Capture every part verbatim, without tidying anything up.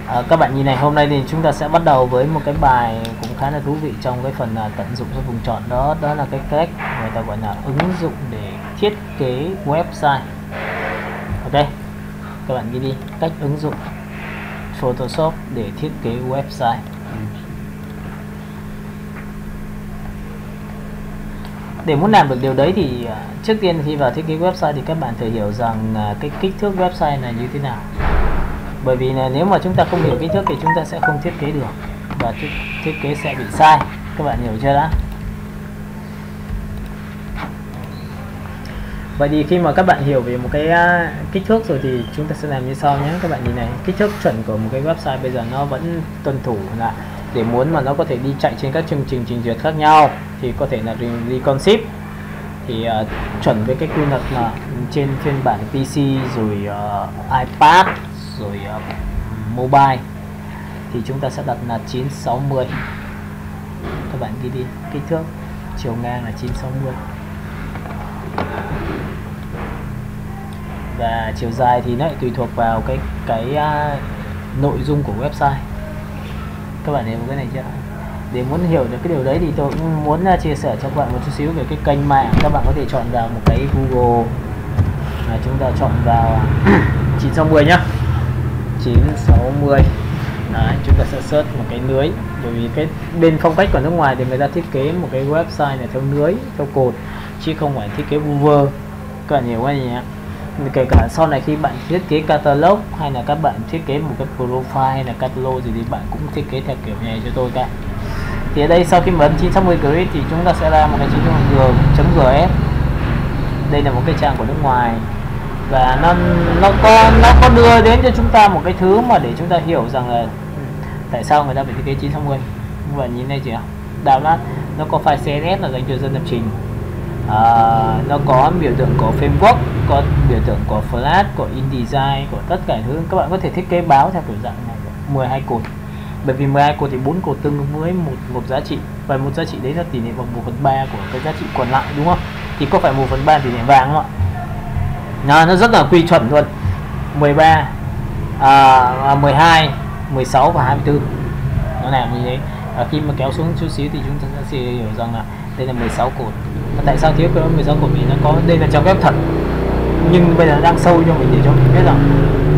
À, các bạn nhìn này, hôm nay thì chúng ta sẽ bắt đầu với một cái bài cũng khá là thú vị trong cái phần là tận dụng cái vùng chọn đó, đó là cái cách người ta gọi là ứng dụng để thiết kế website. Ok, các bạn ghi đi cách ứng dụng Photoshop để thiết kế website. Để muốn làm được điều đấy thì trước tiên khi vào thiết kế website thì các bạn phải hiểu rằng cái kích thước website là như thế nào. Bởi vì là nếu mà chúng ta không hiểu kích thước thì chúng ta sẽ không thiết kế được và thiết, thiết kế sẽ bị sai. Các bạn hiểu chưa đã? Vậy thì khi mà các bạn hiểu về một cái uh, kích thước rồi thì chúng ta sẽ làm như sau nhé. Các bạn nhìn này, kích thước chuẩn của một cái website bây giờ nó vẫn tuân thủ là để muốn mà nó có thể đi chạy trên các chương trình trình duyệt khác nhau thì có thể là responsive thì uh, chuẩn với cái quy luật là trên phiên bản pê xê rồi uh, iPad rồi uh, mobile thì chúng ta sẽ đặt là chín sáu mươi. Các bạn ghi đi kích thước chiều ngang là chín sáu mươi và chiều dài thì nó lại tùy thuộc vào cái cái uh, nội dung của website. Các bạn hiểu cái này chưa? Để muốn hiểu được cái điều đấy thì tôi cũng muốn uh, chia sẻ cho các bạn một chút xíu về cái kênh mạng. Các bạn có thể chọn vào một cái Google, à, chúng ta chọn vào chín sáu mươi nhá, chín sáu mươi. Đấy, chúng ta sẽ search một cái lưới, bởi vì cái bên phong cách của nước ngoài thì người ta thiết kế một cái website này theo lưới, theo cột chứ không phải thiết kế vuông. Các bạn hiểu cái gì nhé? Kể cả sau này khi bạn thiết kế catalog hay là các bạn thiết kế một cái profile hay là catalog gì thì bạn cũng thiết kế theo kiểu này cho tôi cả. Thì ở đây sau khi ấn chín sáu mươi grid thì chúng ta sẽ ra một cái chấm gs. Đây là một cái trang của nước ngoài và nó nó có nó có đưa đến cho chúng ta một cái thứ mà để chúng ta hiểu rằng là tại sao người ta phải thiết kế chín sáu mươi. Các bạn nhìn đây chưa? Download nó có file xê ét ét là dành cho dân lập trình. À, nó có biểu tượng của framework, có biểu tượng của Flash, của InDesign, của tất cả thứ. Các bạn có thể thiết kế báo theo kiểu dạng này, mười hai cột. Bởi vì mười hai cột thì bốn cột tương ứng với một một giá trị và một giá trị đấy là tỷ lệ bằng một phần ba của cái giá trị còn lại, đúng không? Thì có phải một phần ba tỷ lệ vàng không ạ? Nó, nó rất là quy chuẩn luôn. mười ba, à, mười hai, mười sáu và hai mươi tư. Nó làm như thế. Và khi mà kéo xuống chút xíu thì chúng ta sẽ hiểu rằng là đây là mười sáu cột. Và tại sao thiếu cái mười sáu cột? Vì nó có đây là trang web thật. Nhưng bây giờ đang sâu cho mình để cho mình biết rằng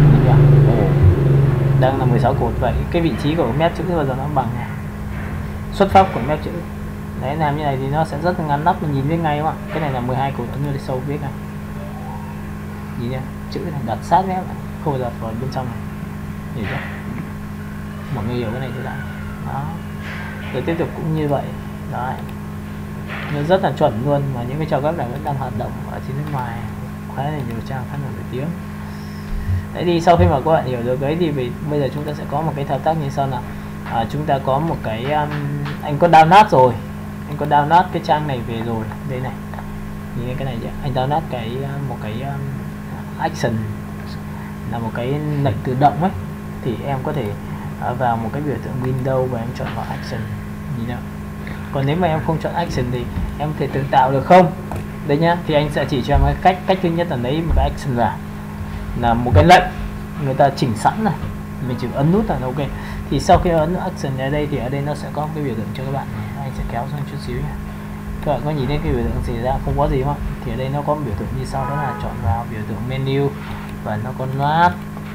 đang là mười sáu cột. Vậy cái vị trí của mép chữ bao giờ nó bằng này. Xuất phát của mép chữ. Đấy, làm như này thì nó sẽ rất là ngắn nắp, mình nhìn biết ngay đúng không ạ? Cái này là mười hai cột, ấn vào sâu biết này. Nhìn nha, chữ này đặt sát mép này, không đặt vào bên trong này. Hiểu chưa? Mọi người hiểu cái này thì đã. Đó. Rồi tiếp tục cũng như vậy. Đấy. Nó rất là chuẩn luôn, mà những cái trang web này vẫn đang hoạt động ở trên nước ngoài, khá là nhiều trang khá là nổi tiếng. Đấy thì sau khi mà các bạn hiểu được đấy thì vì, bây giờ chúng ta sẽ có một cái thao tác như sau nào. À, chúng ta có một cái um, anh có download rồi, anh có download cái trang này về rồi, đây này, nhìn cái này chứ, anh download cái một cái um, action là một cái lệnh tự động ấy, thì em có thể uh, vào một cái biểu tượng Windows và em chọn vào action, nhìn nào. Còn nếu mà em không chọn action thì em có thể tự tạo được không? Đấy nhá, thì anh sẽ chỉ cho em cái cách cách thứ nhất là lấy một cái action vào, là một cái lệnh người ta chỉnh sẵn này, mình chỉ ấn nút là ok. Thì sau khi ấn action ở đây thì ở đây nó sẽ có cái biểu tượng cho các bạn này. Anh sẽ kéo xuống chút xíu nha. Các bạn có nhìn thấy cái biểu tượng gì ra không có gì không? Thì ở đây nó có biểu tượng như sau, đó là chọn vào biểu tượng menu và nó có loát.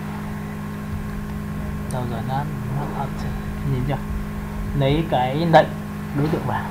Đâu rồi nó nó action, nhìn chưa? Lấy cái lệnh đối tượng vào.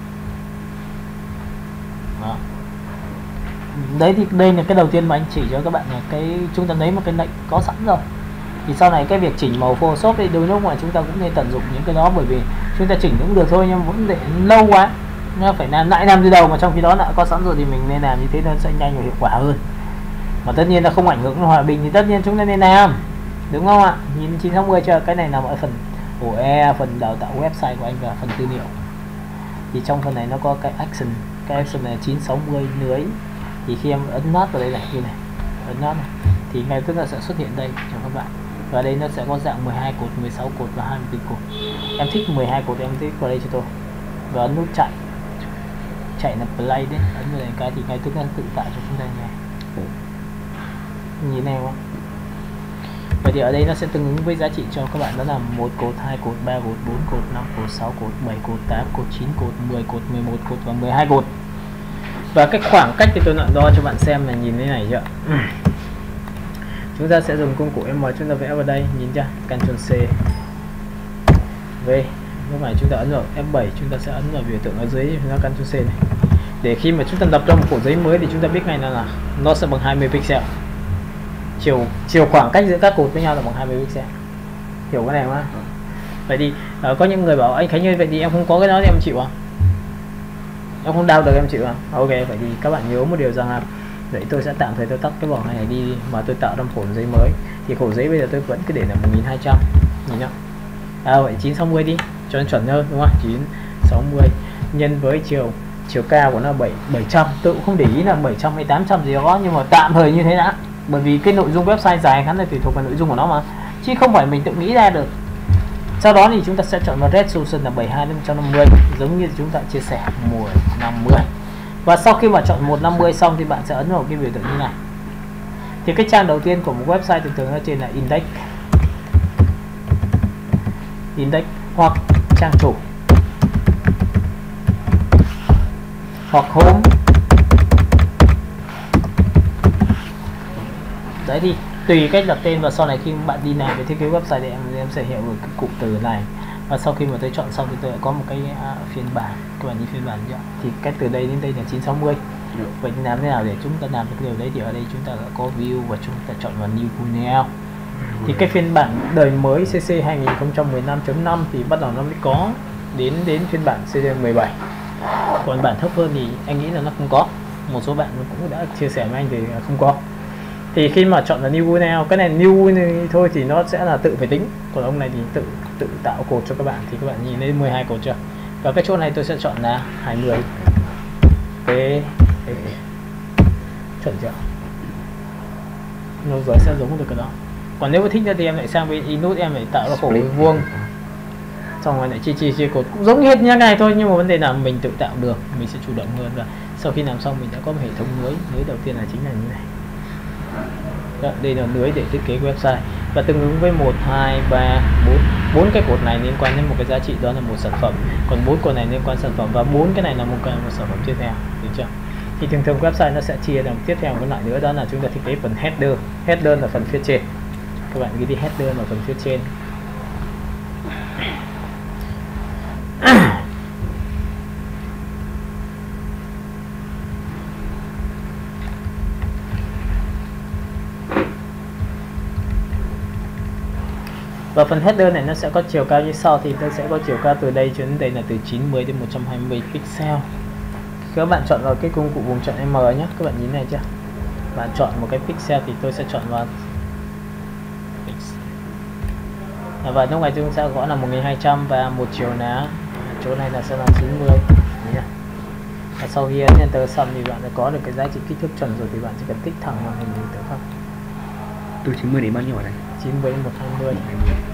Đó. Đấy thì đây là cái đầu tiên mà anh chỉ cho các bạn là cái chúng ta lấy một cái lệnh có sẵn rồi. Thì sau này cái việc chỉnh màu Photoshop thì đôi lúc mà chúng ta cũng nên tận dụng những cái đó, bởi vì chúng ta chỉnh cũng được thôi nhưng vẫn để lâu quá, nó phải làm lại làm từ đầu, mà trong khi đó đã có sẵn rồi thì mình nên làm như thế nó sẽ nhanh và hiệu quả hơn. Mà tất nhiên là không ảnh hưởng đến hòa bình thì tất nhiên chúng ta nên làm, đúng không ạ? Nhìn chín sáu mươi chưa? Cái này nằm ở phần ổ e, phần đào tạo website của anh và phần tư liệu. Thì trong phần này nó có cái action, cái action này chín sáu mươi lưới. Thì khi em ấn nát vào đây này, như này, ấn nát này, thì ngay tức là sẽ xuất hiện đây cho các bạn. Và đây nó sẽ có dạng mười hai cột, mười sáu cột và hai mươi tư cột. Em thích mười hai cột em thích vào đây cho tôi. Và ấn nút chạy. Chạy là play đấy, ấn vào đây cái thì ngay tức là tự tạo cho chúng ta này. Nhìn này không? Vậy thì ở đây nó sẽ tương ứng với giá trị cho các bạn đó là một cột, hai cột, ba cột, bốn cột, năm cột, sáu cột, bảy cột, tám cột, chín cột, mười cột, mười một cột và mười hai cột. Và cái khoảng cách thì tôi lại đo cho bạn xem là nhìn thế này chưa. Chúng ta sẽ dùng công cụ M, chúng ta vẽ vào đây, nhìn chưa, Ctrl C V. Lúc này chúng ta ấn vào F bảy, chúng ta sẽ ấn vào biểu tượng ở dưới, chúng ta Ctrl C này. Để khi mà chúng ta lập ra một cuộn giấy mới thì chúng ta biết ngay là, là nó sẽ bằng hai mươi pixel. Chiều chiều khoảng cách giữa các cột với nhau là bằng hai mươi pixel. Hiểu cái này không? Vậy thì uh, có những người bảo anh Khánh ơi, vậy thì em không có cái đó thì em chịu à? Em không đau được em chịu à? Ok, vậy thì các bạn nhớ một điều rằng là vậy tôi sẽ tạm thời tôi tắt cái vỏ này đi mà tôi tạo ra một cuộn giấy mới. Thì cuộn giấy bây giờ tôi vẫn cứ để là một nghìn hai trăm, nhìn nhá. À vậy chín sáu mươi đi cho nó chuẩn hơn đúng không? chín sáu mươi nhân với chiều chiều cao của nó bảy bảy trăm, tôi cũng không để ý là bảy trăm hay tám trăm gì đó, nhưng mà tạm thời như thế đã. Bởi vì cái nội dung website dài ngắn là tùy thuộc vào nội dung của nó mà, chứ không phải mình tự nghĩ ra được. Sau đó thì chúng ta sẽ chọn vào resolution là bảy mươi hai đến một trăm năm mươi, giống như chúng ta chia sẻ một năm mươi. Và sau khi mà chọn một năm mươi xong thì bạn sẽ ấn vào cái biểu tượng như này. Thì cái trang đầu tiên của một website thường thường ở trên là index, index hoặc trang chủ hoặc home. Đấy thì tùy cách đặt tên, và sau này khi bạn đi làm về thiết kế website thì em, em sẽ hiểu được cái cụm từ này. Và sau khi mà tôi chọn xong thì tôi lại có một cái uh, phiên bản, các bạn nhìn phiên bản chưa? Thì cách từ đây đến đây là chín sáu mươi. Ừ. Vậy làm thế nào để chúng ta làm được cái điều đấy? Thì ở đây chúng ta đã có view và chúng ta chọn vào new thumbnail. Ừ. Thì cái phiên bản đời mới xê xê hai không một năm chấm năm thì bắt đầu nó mới có đến đến phiên bản xê xê mười bảy. Còn bản thấp hơn thì anh nghĩ là nó không có. Một số bạn cũng đã chia sẻ với anh thì không có. Thì khi mà chọn là new thumbnail, cái này new này thôi thì nó sẽ là tự phải tính. Còn ông này thì tự tự tạo cột cho các bạn, thì các bạn nhìn thấy mười hai cột chưa? Và cái chỗ này tôi sẽ chọn là hai mươi. Thế chuẩn chưa? Nó rồi sẽ giống được cái đó. Còn nếu mà thích nữa thì em lại sang bên inut, em lại tạo ra khổ vuông, xong rồi lại chia chia chia cột cũng giống như hết như này thôi, nhưng mà vấn đề là mình tự tạo được, mình sẽ chủ động hơn. Và sau khi làm xong mình đã có một hệ thống lưới. Lưới đầu tiên là chính là như này. Đó, đây là lưới để thiết kế website, và tương ứng với một, hai, ba, bốn. bốn cái cột này liên quan đến một cái giá trị, đó là một sản phẩm. Còn bốn cột này liên quan sản phẩm, và bốn cái này là một cái một sản phẩm tiếp theo, được chưa? Thì thường thường website nó sẽ chia làm tiếp theo một loại nữa, đó là chúng ta thiết kế phần header. Header là phần phía trên. Các bạn ghi đi, header là phần phía trên. Và phần header này nó sẽ có chiều cao như sau, thì nó sẽ có chiều cao từ đây cho đến đây là từ chín mươi đến một trăm hai mươi pixel. Các bạn chọn vào cái công cụ vùng chọn M nhé, các bạn nhìn này chưa? Bạn chọn một cái pixel thì tôi sẽ chọn vào và lúc này chúng sẽ gõ là một nghìn hai trăm và một chiều lá, chỗ này là sẽ là chín mươi. Và sau khi ấn enter xong thì bạn đã có được cái giá trị kích thước chuẩn rồi, thì bạn chỉ cần tích thẳng màn hình được không? Từ chín mươi đến bao nhiêu ở đây? chín mươi đến một trăm hai mươi.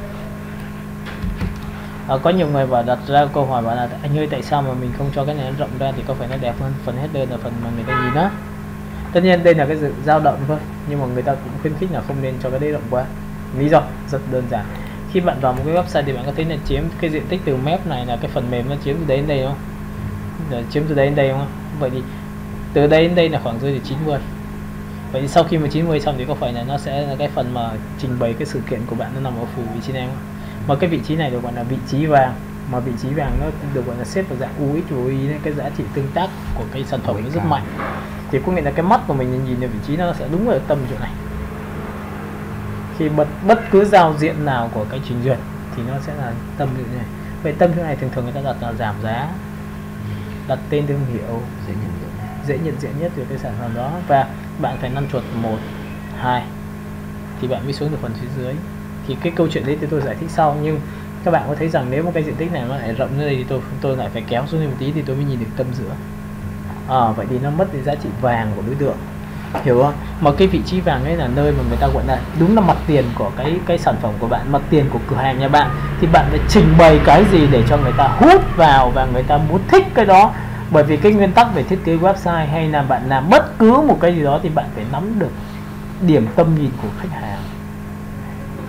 À, có nhiều người bảo đặt ra câu hỏi bảo là anh ơi tại sao mà mình không cho cái này nó rộng ra thì có phải nó đẹp hơn? Phần header là phần mà người ta nhìn đó. Tất nhiên đây là cái sự dao động thôi, nhưng mà người ta cũng khuyến khích là không nên cho cái đấy rộng quá. Lý do rất đơn giản. Khi bạn vào một cái website thì bạn có thấy là chiếm cái diện tích từ map này, là cái phần mềm nó chiếm từ đấy đến đây không? Là chiếm từ đấy đến đây không? Vậy thì từ đây đến đây là khoảng rơi từ chín mươi. Vậy thì sau khi mà chín mươi xong thì có phải là nó sẽ là cái phần mà trình bày cái sự kiện của bạn nó nằm ở phủ vị trí này không? Mà cái vị trí này được gọi là vị trí vàng, mà vị trí vàng nó được gọi là xếp vào dạng u ích và u y nên cái giá trị tương tác của cái sản phẩm nó rất mạnh. Thì có nghĩa là cái mắt của mình nhìn được vị trí nó sẽ đúng ở tâm chỗ này. Khi bật bất cứ giao diện nào của cái trình duyệt thì nó sẽ là tâm như thế này. Vậy tâm chỗ này thường thường người ta đặt là giảm giá, đặt tên thương hiệu, dễ nhận diện, dễ nhận diện nhất về cái sản phẩm đó, và bạn phải năn chuột một, hai thì bạn mới xuống được phần phía dưới. Thì cái câu chuyện đấy thì tôi giải thích sau, nhưng các bạn có thấy rằng nếu một cái diện tích này nó lại rộng như đây thì tôi tôi lại phải kéo xuống một tí thì tôi mới nhìn được tâm giữa. À, vậy thì nó mất cái giá trị vàng của đối tượng, hiểu không? Mà cái vị trí vàng ấy là nơi mà người ta gọi là đúng là mặt tiền của cái cái sản phẩm của bạn, mặt tiền của cửa hàng nhà bạn, thì bạn phải trình bày cái gì để cho người ta hút vào và người ta muốn thích cái đó. Bởi vì cái nguyên tắc về thiết kế website hay là bạn làm bất cứ một cái gì đó thì bạn phải nắm được điểm tâm nhìn của khách hàng.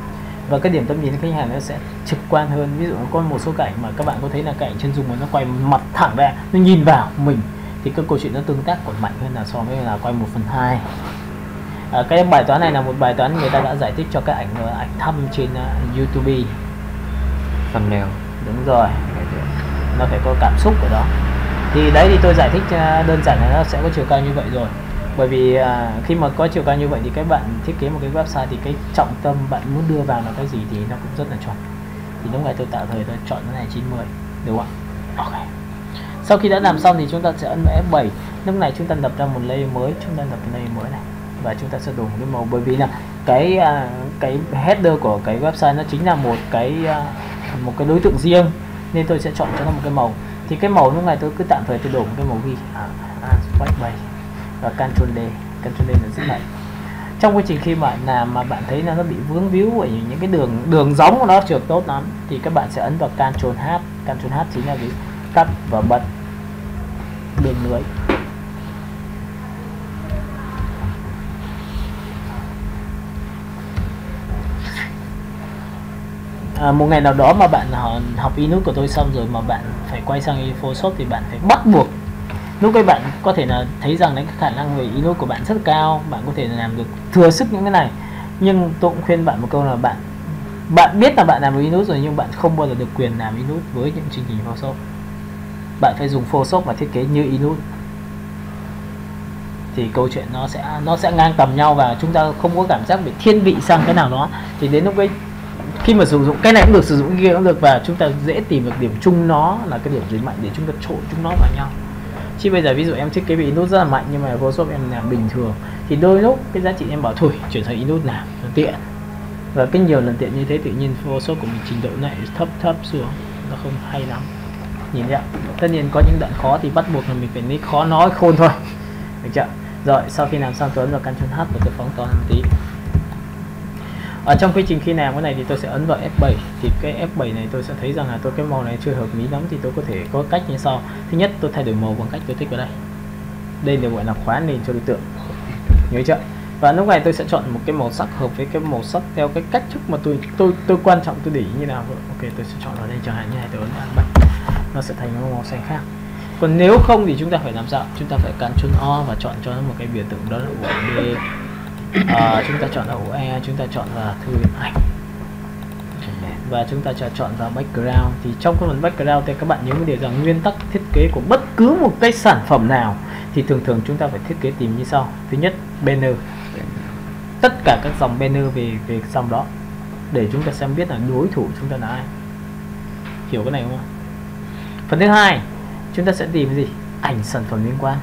và cái điểm tầm nhìn khách hàng nó sẽ trực quan hơn. Ví dụ có một số cảnh mà các bạn có thấy là cái ảnh chân dung mà nó quay mặt thẳng ra, nó nhìn vào mình thì cái câu chuyện nó tương tác còn mạnh hơn là so với là quay một phần hai. À, cái bài toán này là một bài toán người ta đã giải thích cho các ảnh ảnh thăm trên uh, YouTube. Thumbnail. Đúng rồi, nó phải có cảm xúc ở đó. Thì đấy thì tôi giải thích uh, đơn giản là nó sẽ có chiều cao như vậy rồi. Bởi vì uh, khi mà có chiều cao như vậy thì các bạn thiết kế một cái website thì cái trọng tâm bạn muốn đưa vào là cái gì thì nó cũng rất là chuẩn. Thì lúc này tôi tạo thời tôi chọn cái này chín mươi, đúng không ạ? Ok. Sau khi đã làm xong thì chúng ta sẽ ấn vào F bảy. Lúc này chúng ta lập ra một layer mới, chúng ta lập cái layer mới này và chúng ta sẽ đổi cái màu, bởi vì là cái uh, cái header của cái website nó chính là một cái uh, một cái đối tượng riêng, nên tôi sẽ chọn cho nó một cái màu. Thì cái màu lúc này tôi cứ tạm thời tôi đổi một cái màu ghi à, à, white bay và Ctrl D, Ctrl D là giữ lại. Trong quá trình khi mà làm mà bạn thấy là nó bị vướng víu ở những cái đường đường giống của nó chưa tốt lắm thì các bạn sẽ ấn vào Ctrl H. Ctrl H chính là cái cắt và bật đường lưới. À, một ngày nào đó mà bạn học Inus của tôi xong rồi mà bạn phải quay sang Photoshop thì bạn phải bắt buộc, lúc ấy bạn có thể là thấy rằng cái khả năng về Inus của bạn rất cao, bạn có thể làm được thừa sức những cái này, nhưng tôi cũng khuyên bạn một câu là bạn bạn biết là bạn làm Inus rồi nhưng bạn không bao giờ được quyền làm Inus với những chương trình Photoshop. Bạn phải dùng Photoshop và thiết kế như Inus thì câu chuyện nó sẽ nó sẽ ngang tầm nhau và chúng ta không có cảm giác bị thiên vị sang cái nào đó. Thì đến lúc ấy khi mà sử dụng cái này cũng được, sử dụng kia cũng được và chúng ta dễ tìm được điểm chung nó là cái điểm gì mạnh để chúng ta trộn chúng nó vào nhau. Chứ bây giờ ví dụ em thiết kế về Inus rất là mạnh nhưng mà Photoshop em làm bình thường thì đôi lúc cái giá trị em bảo thôi chuyển sang Inus làm nó tiện, và cái nhiều lần tiện như thế tự nhiên Photoshop của mình trình độ này thấp thấp xuống, nó không hay lắm. Nhìn thấy ạ? Tất nhiên có những đoạn khó thì bắt buộc là mình phải lấy khó nói khôn thôi, được chưa? Rồi sau khi làm xong tôi ấn vào Ctrl H và tôi phóng to một tí. Ở trong quy trình khi làm cái này thì tôi sẽ ấn vào F bảy. Thì cái F bảy này tôi sẽ thấy rằng là tôi cái màu này chưa hợp lý lắm thì tôi có thể có cách như sau. Thứ nhất tôi thay đổi màu bằng cách tôi thích vào đây. Đây được gọi là khóa nền cho đối tượng, nhớ chưa? Và lúc này tôi sẽ chọn một cái màu sắc hợp với cái màu sắc theo cái cách thức mà tôi tôi tôi quan trọng tôi để ý như nào. Ok, tôi sẽ chọn vào đây chẳng hạn như này, tôi ấn vào nó sẽ thành một màu xanh khác. Còn nếu không thì chúng ta phải làm sao? Chúng ta phải Ctrl O và chọn cho nó một cái biểu tượng đó là U D. À, chúng ta chọn là U E, chúng ta chọn là thư viện ảnh và chúng ta chọn vào background. Thì trong cái phần background thì các bạn nhớ một điều rằng nguyên tắc thiết kế của bất cứ một cái sản phẩm nào thì thường thường chúng ta phải thiết kế tìm như sau. Thứ nhất, banner, tất cả các dòng banner về về dòng đó để chúng ta xem biết là đối thủ chúng ta là ai. Hiểu cái này không? Phần thứ hai, chúng ta sẽ tìm gì? Ảnh sản phẩm liên quan.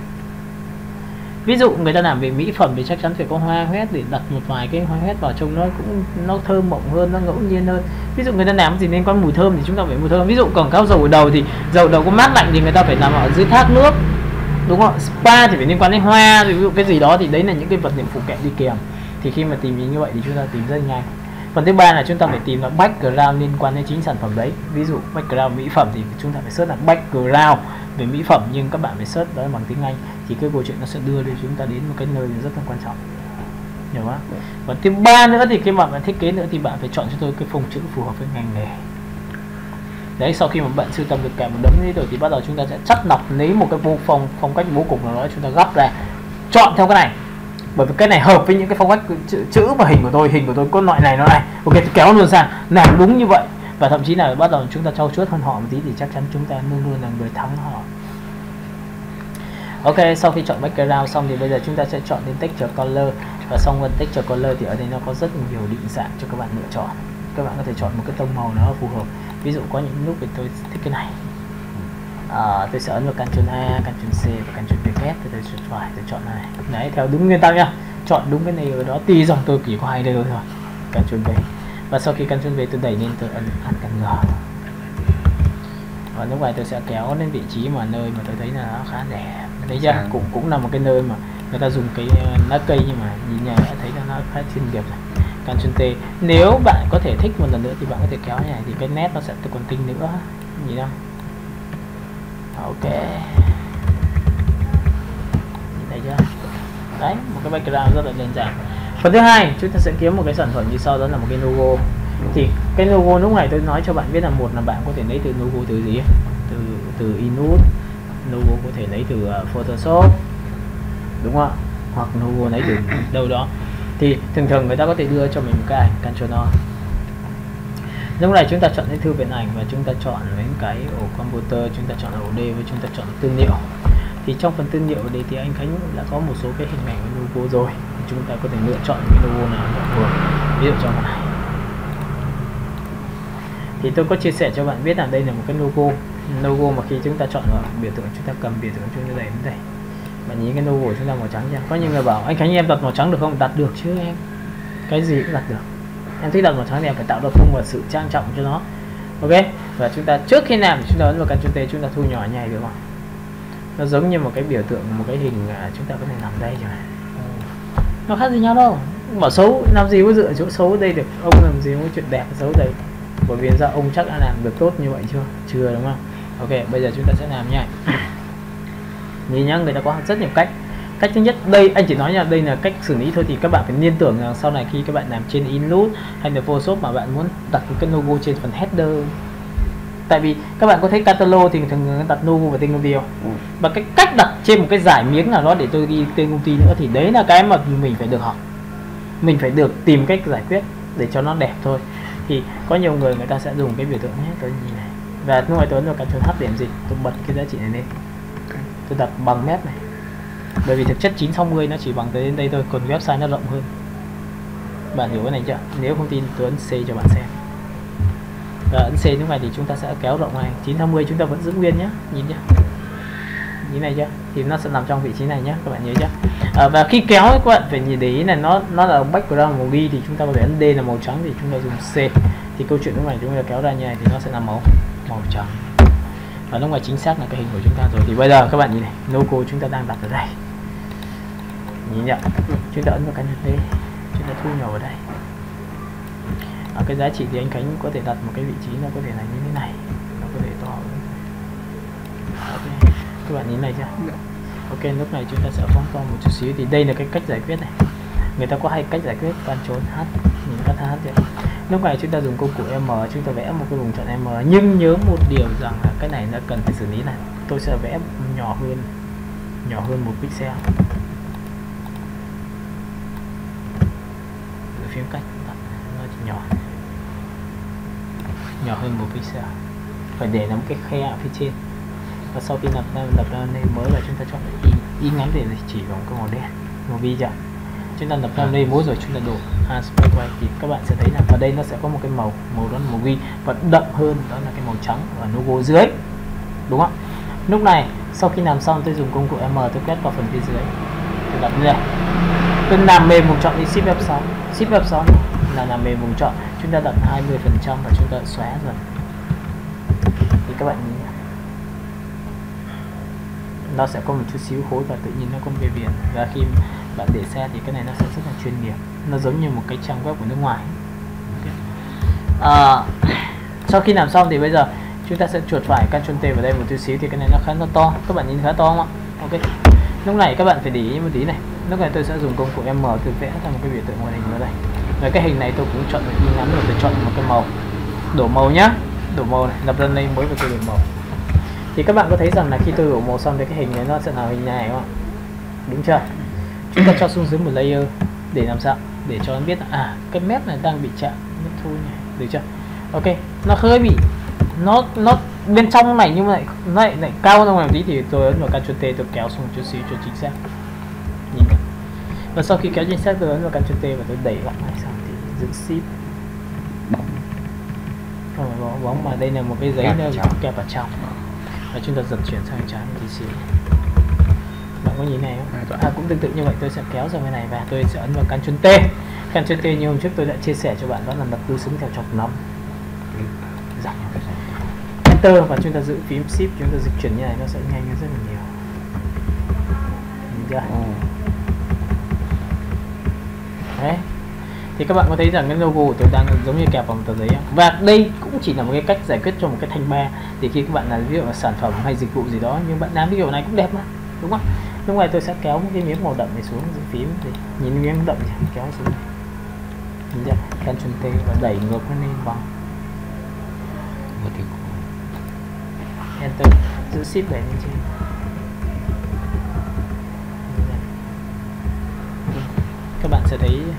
Ví dụ người ta làm về mỹ phẩm thì chắc chắn phải có hoa hoét để đặt một vài cái hoa hoét vào trông nó cũng nó thơm mộng hơn, nó ngẫu nhiên hơn. Ví dụ người ta làm gì liên quan mùi thơm thì chúng ta phải mùi thơm. Ví dụ quảng cáo dầu ở đầu thì dầu đầu có mát lạnh thì người ta phải làm ở dưới thác nước, đúng không? Spa thì phải liên quan đến hoa, ví dụ cái gì đó thì đấy là những cái vật liệu phụ kiện đi kèm. Thì khi mà tìm như vậy thì chúng ta tìm rất nhanh. Phần thứ ba là chúng ta phải tìm là background liên quan đến chính sản phẩm đấy. Ví dụ background mỹ phẩm thì chúng ta phải search là background về mỹ phẩm, nhưng các bạn phải search đó bằng tiếng Anh thì cái câu chuyện nó sẽ đưa đến chúng ta đến một cái nơi rất là quan trọng, hiểu không? Và thứ ba nữa thì khi mà bạn thiết kế nữa thì bạn phải chọn cho tôi cái phông chữ phù hợp với ngành nghề. Đấy, sau khi mà bạn sưu tầm được cả một đống ấy rồi thì bắt đầu chúng ta sẽ chắt lọc lấy một cái bộ phong phong cách bố cục nào đó, chúng ta gấp ra chọn theo cái này, bởi vì cái này hợp với những cái phong cách chữ, chữ và hình của tôi, hình của tôi có loại này nó này, ok, tôi kéo luôn sang làm đúng như vậy. Và thậm chí là bắt đầu chúng ta trau chuốt hơn họ một tí thì chắc chắn chúng ta luôn luôn là người thắng họ. Ok, sau khi chọn background xong thì bây giờ chúng ta sẽ chọn đến texture color. Và xong phần texture color thì ở đây nó có rất nhiều định dạng cho các bạn lựa chọn. Các bạn có thể chọn một cái tông màu nó phù hợp. Ví dụ có những lúc thì tôi thích cái này, à, tôi sẽ ấn vào Ctrl A, Ctrl C và Ctrl V kép thì tôi sẽ phải tôi chọn này. Đấy, theo đúng nguyên tắc nhá, chọn đúng cái này ở đó. Tùy dòng tôi chỉ có hai đây thôi. Ctrl V. Và sau khi Ctrl V tôi đẩy lên tôi ấn Ctrl G. Và lúc này tôi sẽ kéo đến vị trí mà nơi mà tôi thấy là nó khá đẹp. Đấy chưa? Cũng cũng là một cái nơi mà người ta dùng cái lá cây nhưng mà nhìn nhà đã thấy là nó khá chuyên nghiệp rồi. Ctrl T. Nếu bạn có thể thích một lần nữa thì bạn có thể kéo như này thì cái nét nó sẽ còn tinh nữa. Nhìn không? Ok. Nhìn thấy chưa? Đấy, một cái background rất là đơn giản. Phần thứ hai, chúng ta sẽ kiếm một cái sản phẩm như sau, đó là một cái logo. Thì cái logo lúc này tôi nói cho bạn biết là một là bạn có thể lấy từ logo từ gì, từ từ Inus, logo có thể lấy từ uh, Photoshop, đúng không ạ, hoặc logo lấy từ đâu đó. Thì thường thường người ta có thể đưa cho mình một cái ảnh Ctrl O. Lúc này chúng ta chọn cái thư viện ảnh và chúng ta chọn những cái ổ computer, chúng ta chọn ổ D và chúng ta chọn tư liệu. Thì trong phần tư liệu ở đây thì anh Khánh đã có một số cái hình ảnh logo rồi, chúng ta có thể lựa chọn cái logo nào phù hợp. Ví dụ trong này thì tôi có chia sẻ cho bạn biết là đây là một cái logo logo mà khi chúng ta chọn vào biểu tượng, chúng ta cầm biểu tượng chúng ta đẩy đến đây, bạn nhìn cái logo của chúng ta màu trắng chưa? Có những người bảo anh Khánh em đặt màu trắng được không? Đặt được chứ em, cái gì cũng đặt được. Em thích đặt màu trắng thì em phải tạo được khung và sự trang trọng cho nó. Ok, và chúng ta trước khi làm chúng ta ấn vào Ctrl T, chúng ta thu nhỏ nhảy được không? Nó giống như một cái biểu tượng, một cái hình chúng ta có thể nằm đây rồi, nó khác gì nhau đâu. Bảo xấu làm gì có dựa chỗ xấu ở đây được, ông làm gì có chuyện đẹp xấu đây, bởi vì ra ông chắc đã làm được tốt như vậy chưa? Chưa, đúng không? Ok, bây giờ chúng ta sẽ làm nha. Nhìn nhá, người ta có rất nhiều cách. Cách thứ nhất, đây anh chỉ nói là đây là cách xử lý thôi, thì các bạn phải liên tưởng rằng sau này khi các bạn làm trên Inus hay là Photoshop mà bạn muốn đặt một cái logo trên phần header, tại vì các bạn có thấy catalog thì thường đặt logo và tên công ty không? Ừ. Và cái cách đặt trên một cái giải miếng nào đó để tôi ghi tên công ty nữa, thì đấy là cái mà mình phải được học, mình phải được tìm cách giải quyết để cho nó đẹp thôi. Thì có nhiều người người ta sẽ dùng cái biểu tượng nhé, tôi nhìn này, và lúc này tôi ấn vào Ctrl H điểm gì, tôi bật cái giá trị này lên, tôi đặt bằng mét này, bởi vì thực chất chín sáu mươi nó chỉ bằng tới đến đây thôi, còn website nó rộng hơn. Bạn hiểu cái này chưa? Nếu không tin tôi ấn C cho bạn xem, và ấn C lúc này thì chúng ta sẽ kéo rộng này, chín sáu mươi chúng ta vẫn giữ nguyên nhé, nhìn nhé, như này chưa? Thì nó sẽ nằm trong vị trí này nhé, các bạn nhớ chưa? À, và khi kéo các bạn phải nhìn để ý là nó nó là background màu ghi, thì chúng ta có thể ấn D là màu trắng, thì chúng ta dùng C, thì câu chuyện lúc này chúng ta kéo ra như này thì nó sẽ là màu màu trắng, và lúc này chính xác là cái hình của chúng ta rồi. Thì bây giờ các bạn nhìn này, logo chúng ta đang đặt ở đây, nhìn nhận, chúng ta ấn vào Ctrl T, chúng ta thu nhỏ ở đây. Ở cái giá trị thì anh Khánh có thể đặt một cái vị trí nó có thể là như thế này, nó có thể to hơn. Okay. Các bạn nhìn này chưa? Ok, lúc này chúng ta sẽ phóng to một chút xíu. Thì đây là cái cách giải quyết này, người ta có hai cách giải quyết, Ctrl H, nhìn Ctrl H chưa? Lúc này chúng ta dùng công cụ M, chúng ta vẽ một cái vùng chọn M, nhưng nhớ một điều rằng là cái này nó cần phải xử lý này, tôi sẽ vẽ nhỏ hơn, nhỏ hơn một pixel. Ở phím cách nó chỉ nhỏ, nhỏ hơn một pixel, phải để làm cái khe ở phía trên. Và sau khi lập ra lập ra đây mới là chúng ta chọn y y ngắn để chỉ bằng cái màu đen, màu vi chưa? Chúng ta lập ra đây mới rồi chúng ta đổ aspect quay thì các bạn sẽ thấy là ở đây nó sẽ có một cái màu màu đó là màu vi, và đậm hơn đó là cái màu trắng và logo dưới, đúng không? Lúc này sau khi làm xong tôi dùng công cụ M, tôi quét vào phần phía dưới, tôi đặt như này, tôi làm mềm vùng chọn đi, Shift F sáu, Shift F sáu là làm mềm vùng chọn, chúng ta đặt hai mươi phần trăm và chúng ta xóa dần. Thì các bạn nhìn nó sẽ có một chút xíu khối và tự nhiên nó có một cái viền, và khi bạn để xe thì cái này nó sẽ rất là chuyên nghiệp, nó giống như một cái trang web của nước ngoài. Okay. À, sau khi làm xong thì bây giờ chúng ta sẽ chuột phải Ctrl T vào đây một chút xíu, thì cái này nó khá nó to, các bạn nhìn khá to không ạ? Ok, lúc này các bạn phải để ý một tí này, lúc này tôi sẽ dùng công cụ M, tôi vẽ ra một cái biểu tượng màn hình ở đây, và cái hình này tôi cũng chọn được ngắn rồi, tôi chọn một cái màu, đổ màu nhá, đổ màu này, lập ra đây mới và tôi đổ màu. Thì các bạn có thấy rằng là khi tôi đổ màu xong thì cái hình này nó sẽ là hình này không ạ? Đúng chưa? Chúng ta cho xuống dưới một layer để làm sao? Để cho nó biết là à cái mép này đang bị chạm nước thu này, được chưa? Ok, nó hơi bị nó nó bên trong này nhưng mà lại nó lại, lại cao hơn một tí, thì tôi ấn vào Ctrl T, tôi kéo xuống một chút xíu cho chính xác. Nhìn này. Và sau khi kéo chính xác tôi ấn vào Ctrl T và tôi đẩy góc này sang thì giữ Shift bóng. Không phải bóng, bóng mà đây là một cái giấy nó kẹp vào trong. Và chúng ta dần chuyển sang trái một tí xíu. Bạn có nhìn này không? À, cũng tương tự như vậy, tôi sẽ kéo sang bên này và tôi sẽ ấn vào Ctrl T. Ctrl T như hôm trước tôi đã chia sẻ cho bạn, đó là lập tương xứng theo trục nóng. Giảm Enter và chúng ta giữ phím Shift, chúng ta dịch chuyển như này nó sẽ nhanh hơn rất là nhiều. Nhìn chưa? Đấy. Thì các bạn có thấy rằng cái logo của tôi đang giống như kẹp vào một tờ giấy không? Và đây cũng chỉ là một cái cách giải quyết cho một cái thanh ba. Thì khi các bạn làm ví dụ là sản phẩm hay dịch vụ gì đó, nhưng bạn làm ví dụ này cũng đẹp mà, đúng không? Lúc này tôi sẽ kéo một cái miếng màu đậm này xuống, giữ phím thì nhìn miếng đậm kéo xuống này. Ctrl T và đẩy ngược nó lên vòng. Enter, giữ shift đẩy lên trên. Các bạn sẽ thấy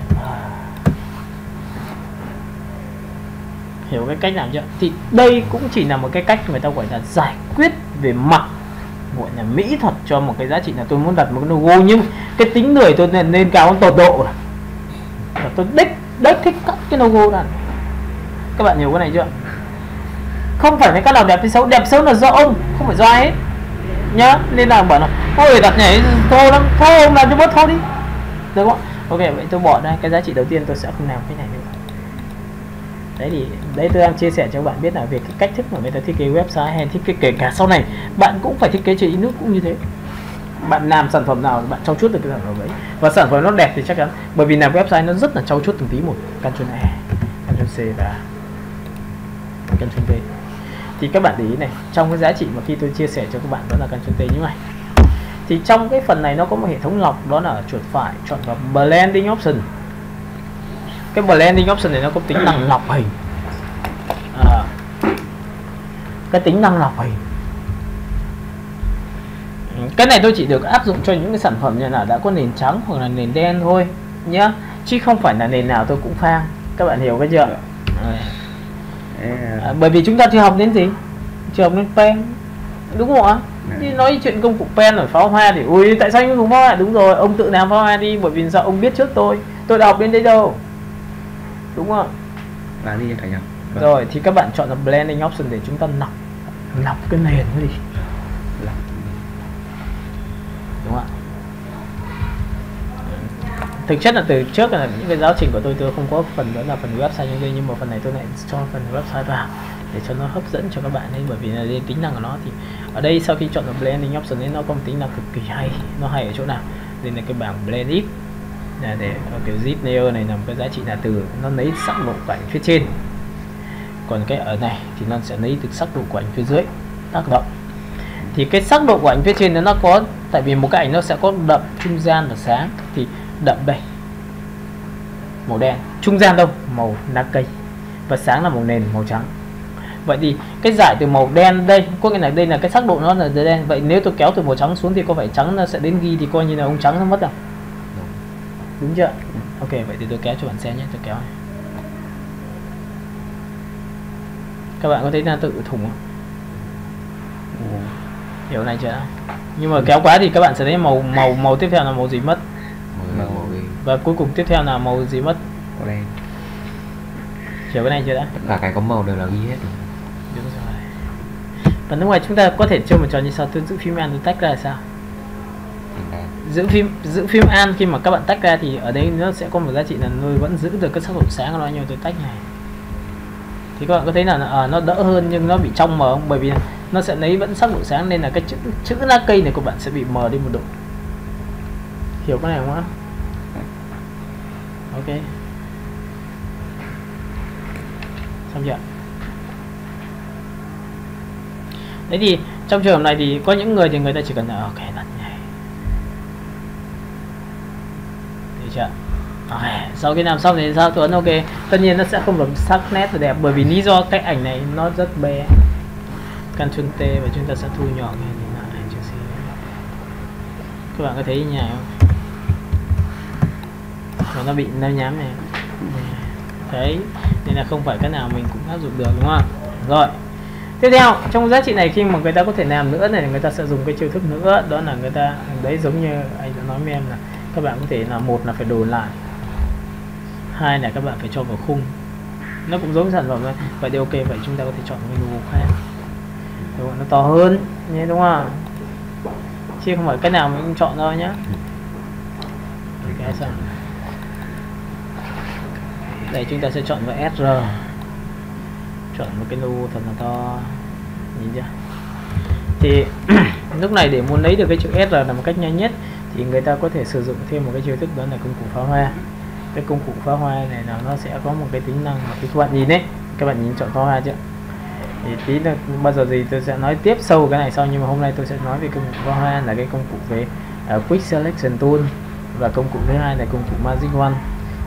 hiểu cái cách làm chưa? Thì đây cũng chỉ là một cái cách người ta gọi là giải quyết về mặt gọi là mỹ thuật cho một cái giá trị là tôi muốn đặt một cái logo, nhưng cái tính người tôi nên, nên cao tột độ rồi. Và tôi đích đích thích cắt cái logo ra. Các bạn hiểu cái này chưa? Không phải là các nào đẹp hay xấu, đẹp xấu là do ông, không phải do ai hết nhá. Nên là bảo là ôi đặt nhảy thô lắm, thôi ông làm cho bớt thô đi, được không? Ok, vậy tôi bỏ ra cái giá trị đầu tiên, tôi sẽ không làm cái này nữa. Đấy thì đấy tôi đang chia sẻ cho các bạn biết là về cái cách thức mà người ta thiết kế website hay thiết kế, kể cả sau này bạn cũng phải thiết kế trên Inus cũng như thế. Bạn làm sản phẩm nào bạn trau chuốt được cái sản phẩm đấy, và sản phẩm nó đẹp thì chắc chắn, bởi vì làm website nó rất là trau chuốt từng tí một. Ctrl E, Ctrl C và Ctrl V. Thì các bạn để ý này, trong cái giá trị mà khi tôi chia sẻ cho các bạn đó là Ctrl T như này, thì trong cái phần này nó có một hệ thống lọc, đó là chuột phải chọn vào blending option. Cái blending option này nó có tính năng lọc hình, à, cái tính năng lọc hình. Cái này tôi chỉ được áp dụng cho những cái sản phẩm như là đã có nền trắng hoặc là nền đen thôi nhá, chứ không phải là nền nào tôi cũng phang. Các bạn hiểu cái chưa? À, bởi vì chúng ta chưa học đến gì, chưa học đến pen, đúng không ạ? Chứ nói chuyện công cụ pen rồi pháo hoa thì ui tại sao anh dùng pháo hoa? Đúng rồi, ông tự làm pháo hoa đi, bởi vì sao ông biết trước tôi, tôi đã học đến đấy đâu, đúng không? Và đi cả nhau. Vâng. Rồi thì các bạn chọn là blending option để chúng ta lọc lọc cái nền đi, Lọc. đúng không ạ? Thực chất là từ trước là những cái giáo trình của tôi tôi không có phần đó là phần website như đây, nhưng mà phần này tôi lại cho phần website vào để cho nó hấp dẫn cho các bạn ấy, bởi vì là cái tính năng của nó. Thì ở đây sau khi chọn được blending option ấy, nó có một tính năng cực kỳ hay. Nó hay ở chỗ nào? Đây là cái bảng blend it, là để cái zip layer này là một cái giá trị là từ nó lấy sắc độ của ảnh phía trên, còn cái ở này thì nó sẽ lấy từ sắc độ của ảnh phía dưới tác động. Thì cái sắc độ của ảnh phía trên nó có, tại vì một cái ảnh nó sẽ có đậm, trung gian và sáng, thì đậm đây màu đen, trung gian đâu màu lá cây, và sáng là màu nền màu trắng. Vậy thì cái giải từ màu đen đây có nghĩa là đây là cái sắc độ nó là đen. Vậy nếu tôi kéo từ màu trắng xuống thì có phải trắng nó sẽ đến ghi, thì coi như là ông trắng nó mất đâu, đúng chưa? Ok, vậy thì tôi kéo cho bạn xem nhé, tôi kéo này. Các bạn có thấy là tự thủng không? Hiểu này chưa? Nhưng mà kéo quá thì các bạn sẽ thấy màu màu màu tiếp theo là màu gì mất, Màu và cuối cùng tiếp theo là màu gì mất, màu đen. hiểu cái này chưa đã? Tất cả cái có màu đều là ghi hết. Đúng rồi. Và lúc này chúng ta có thể chơi một trò như sau. Tôi giữ phím an tôi tách ra là sao? Giữ phím giữ phím an khi mà các bạn tách ra thì ở đây nó sẽ có một giá trị là tôi vẫn giữ được cái sắc độ sáng của nó, nhưng tôi tách này thì các bạn có thấy là à, nó đỡ hơn nhưng nó bị trong mờ không? Bởi vì nó sẽ lấy vẫn sắc độ sáng, nên là cái chữ chữ lá cây này của bạn sẽ bị mờ đi một độ. Hiểu cái này không ạ? Ok, xong chưa? Đấy thì trong trường hợp này thì có những người thì người ta chỉ cần là ok đặt này, được chưa? Rồi, sau khi làm xong thì sao? Tôi ấn ok. Tất nhiên nó sẽ không được sắc nét và đẹp, bởi vì lý do cái ảnh này nó rất bé. Ctrl T và chúng ta sẽ thu nhỏ cái này lại chút xíu. Các bạn có thấy như này không? Và nó bị nâu nhám này. Đấy, nên là không phải cái nào mình cũng áp dụng được, đúng không? Rồi. Tiếp theo, trong giá trị này khi mà người ta có thể làm nữa này, người ta sẽ dùng cái chiêu thức nữa, đó là người ta đấy, giống như anh đã nói với em là các bạn có thể là một là phải đồn lại, hai là các bạn phải cho vào khung, nó cũng giống sản phẩm thôi. Vậy thì ok, vậy chúng ta có thể chọn một cái logo khác, đúng không? Nó to hơn nhé, đúng không? Chứ không phải cái nào mình cũng chọn thôi nhá. Okay, sao? Đây chúng ta sẽ chọn vào ét rờ, chọn một cái logo thật là to, nhìn chưa? Thì lúc này để muốn lấy được cái chữ ét rờ là một cách nhanh nhất thì người ta có thể sử dụng thêm một cái chiêu thức, đó là công cụ pháo hoa. Cái công cụ pháo hoa này là nó sẽ có một cái tính năng mà khi các bạn nhìn đấy, các bạn nhìn chọn pháo hoa chưa? Thì tí là bao giờ gì tôi sẽ nói tiếp sâu cái này sau, nhưng mà hôm nay tôi sẽ nói về công cụ pháo hoa là cái công cụ về uh, Quick Selection Tool, và công cụ thứ hai là công cụ Magic Wand.